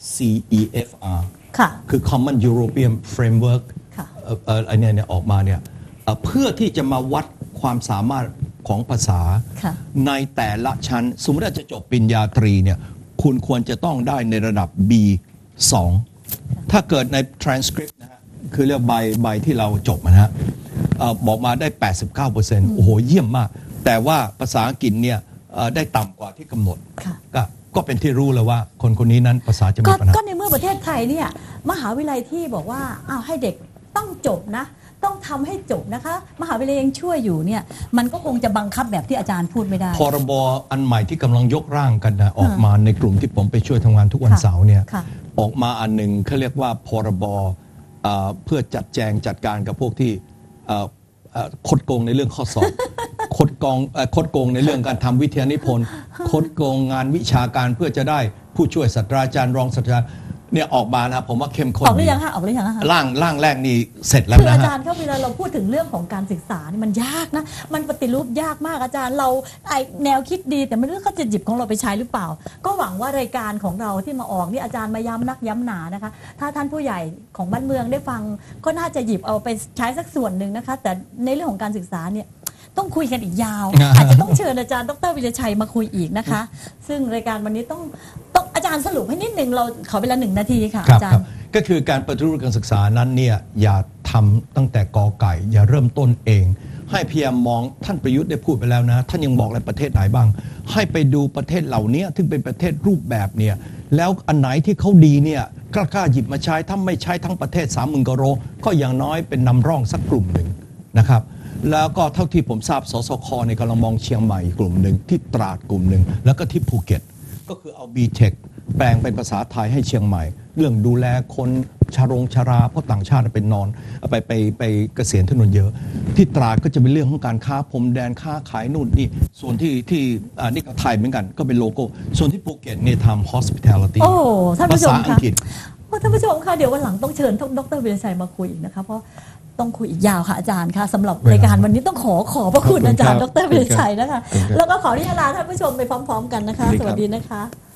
CEFR ค่ะคือ Common European Framework ค่ะอันเนี้ยออกมาเนี่ยเพื่อที่จะมาวัดความสามารถของภาษาค่ะในแต่ละชั้น สมมติว่าจะจบปริญญาตรีเนี่ยคุณควรจะต้องได้ในระดับ B2 ถ้าเกิดใน transcript นะฮะคือเรียกใบที่เราจบนะฮะบอกมาได้ 89%โอ้โหเยี่ยมมาก แต่ว่าภาษาอังกฤษเนี่ยได้ต่ำกว่าที่กำหนดค่ะก็เป็นที่รู้เลยว่าคนนี้นั้นภาษาจะมีปัญหาก็ในเมื่อประเทศไทยเนี่ยมหาวิทยาลัยที่บอกว่าอ้าวให้เด็กต้องจบนะ ต้องทำให้จบนะคะ มหาวิทยาลัยยังช่วยอยู่เนี่ยมันก็คงจะบังคับแบบที่อาจารย์พูดไม่ได้พรบอันใหม่ที่กำลังยกร่างกันนะออกมาในกลุ่มที่ผมไปช่วยทำงานทุกวันค่ะเสาร์เนี่ยค่ะออกมาอันหนึ่งเขาเรียกว่าพรบเพื่อจัดแจงจัดการกับพวกที่คดโกงในเรื่องข้อสอบ คดโกงในเรื่องการทำวิทยานิพนธ์คดโกงงานวิชาการเพื่อจะได้ผู้ช่วยศาสตราจารย์รองศาสตราจารย์เนี่ยออกมานะผมว่าเข้มข้นออกหรือยังคะออกหรือยังคะร่างแรกนี่เสร็จแล้วคือนะอาฮะจารย์ครับเวลาเราพูดถึงเรื่องของการศึกษานี่มันยากนะมันปฏิรูปยากมากอาจารย์เราแนวคิดดีแต่ไม่รู้เขาจะหยิบของเราไปใช้หรือเปล่า ก็หวังว่ารายการของเราที่มาออกนี่อาจารย์มาย้ำนักย้ำหนานะคะถ้าท่านผู้ใหญ่ของบ้านเมืองได้ฟังก็น่าจะหยิบเอาไปใช้สักส่วนหนึ่งนะคะแต่ในเรื่องของการศึกษาเนี่ยต้องคุยกันอีกยาว อาจจะต้องเชิญอาจารย์ดร.วิรชัยมาคุยอีกนะคะ ซึ่งรายการวันนี้ต้องอาจารย์สรุปให้นิดหนึ่งเราขอเวลา1 นาทีค่ะครับอาจาครรับย์ก็คือการปฏิรูปการศึกษานั้นเนี่ยอย่าทำตั้งแต่กอไก่อย่าเริ่มต้นเอง ให้พยายามมองท่านประยุทธ์ได้พูดไปแล้วนะท่านยังบอกอะไรประเทศไหนบ้าง ให้ไปดูประเทศเหล่านี้ที่เป็นประเทศรูปแบบเนี่ยแล้วอันไหนที่เขาดีเนี่ยกล้าหยิบมาใช้ถ้าไม่ใช้ทั้งประเทศ 30,000 กว่าโรงก็อย่างน้อยเป็นนำร่องสักกลุ่มหนึ่งนะครับแล้วก็เท่าที่ผมทราบสสคเนี่ยกำลังมองเชียงใหม่กลุ่มหนึ่งที่ตราดกลุ่มหนึ่งแล้วก็ที่ภูเก็ตก็คือเอา B-Tech แปลงเป็นภาษาไทยให้เชียงใหม่ เรื่องดูแลคนชราเพราะต่างชาติเป็นนอนไปเกษียณถนนเยอะ ที่ตราดก็จะเป็นเรื่องของการค้าพรมแดนค้าขายนู่นนี่ส่วนที่นี่ก็ไทยเหมือนกันก็เป็นโลโก้ส่วนที่ภูเก็ตเนี่ยทำ hospitality โอ้ท่านผู้ชมภาษาอัค่ะงกฤษท่านผู้ชมค่ะเดี๋ยววันหลังต้องเชิญดร.วิรชัยมาคุยอีกนะคะเพราะต้องคุยอีกยาวค่ะอาจารย์ค่ะสำหรับรายการวันนี้ต้องขอพระคุณอาจารย์ดร.วิรชัยนะคะแล้วก็ขออนุญาตลาท่านผู้ชมไปพร้อมๆกันนะคะสวัสดีนะคะ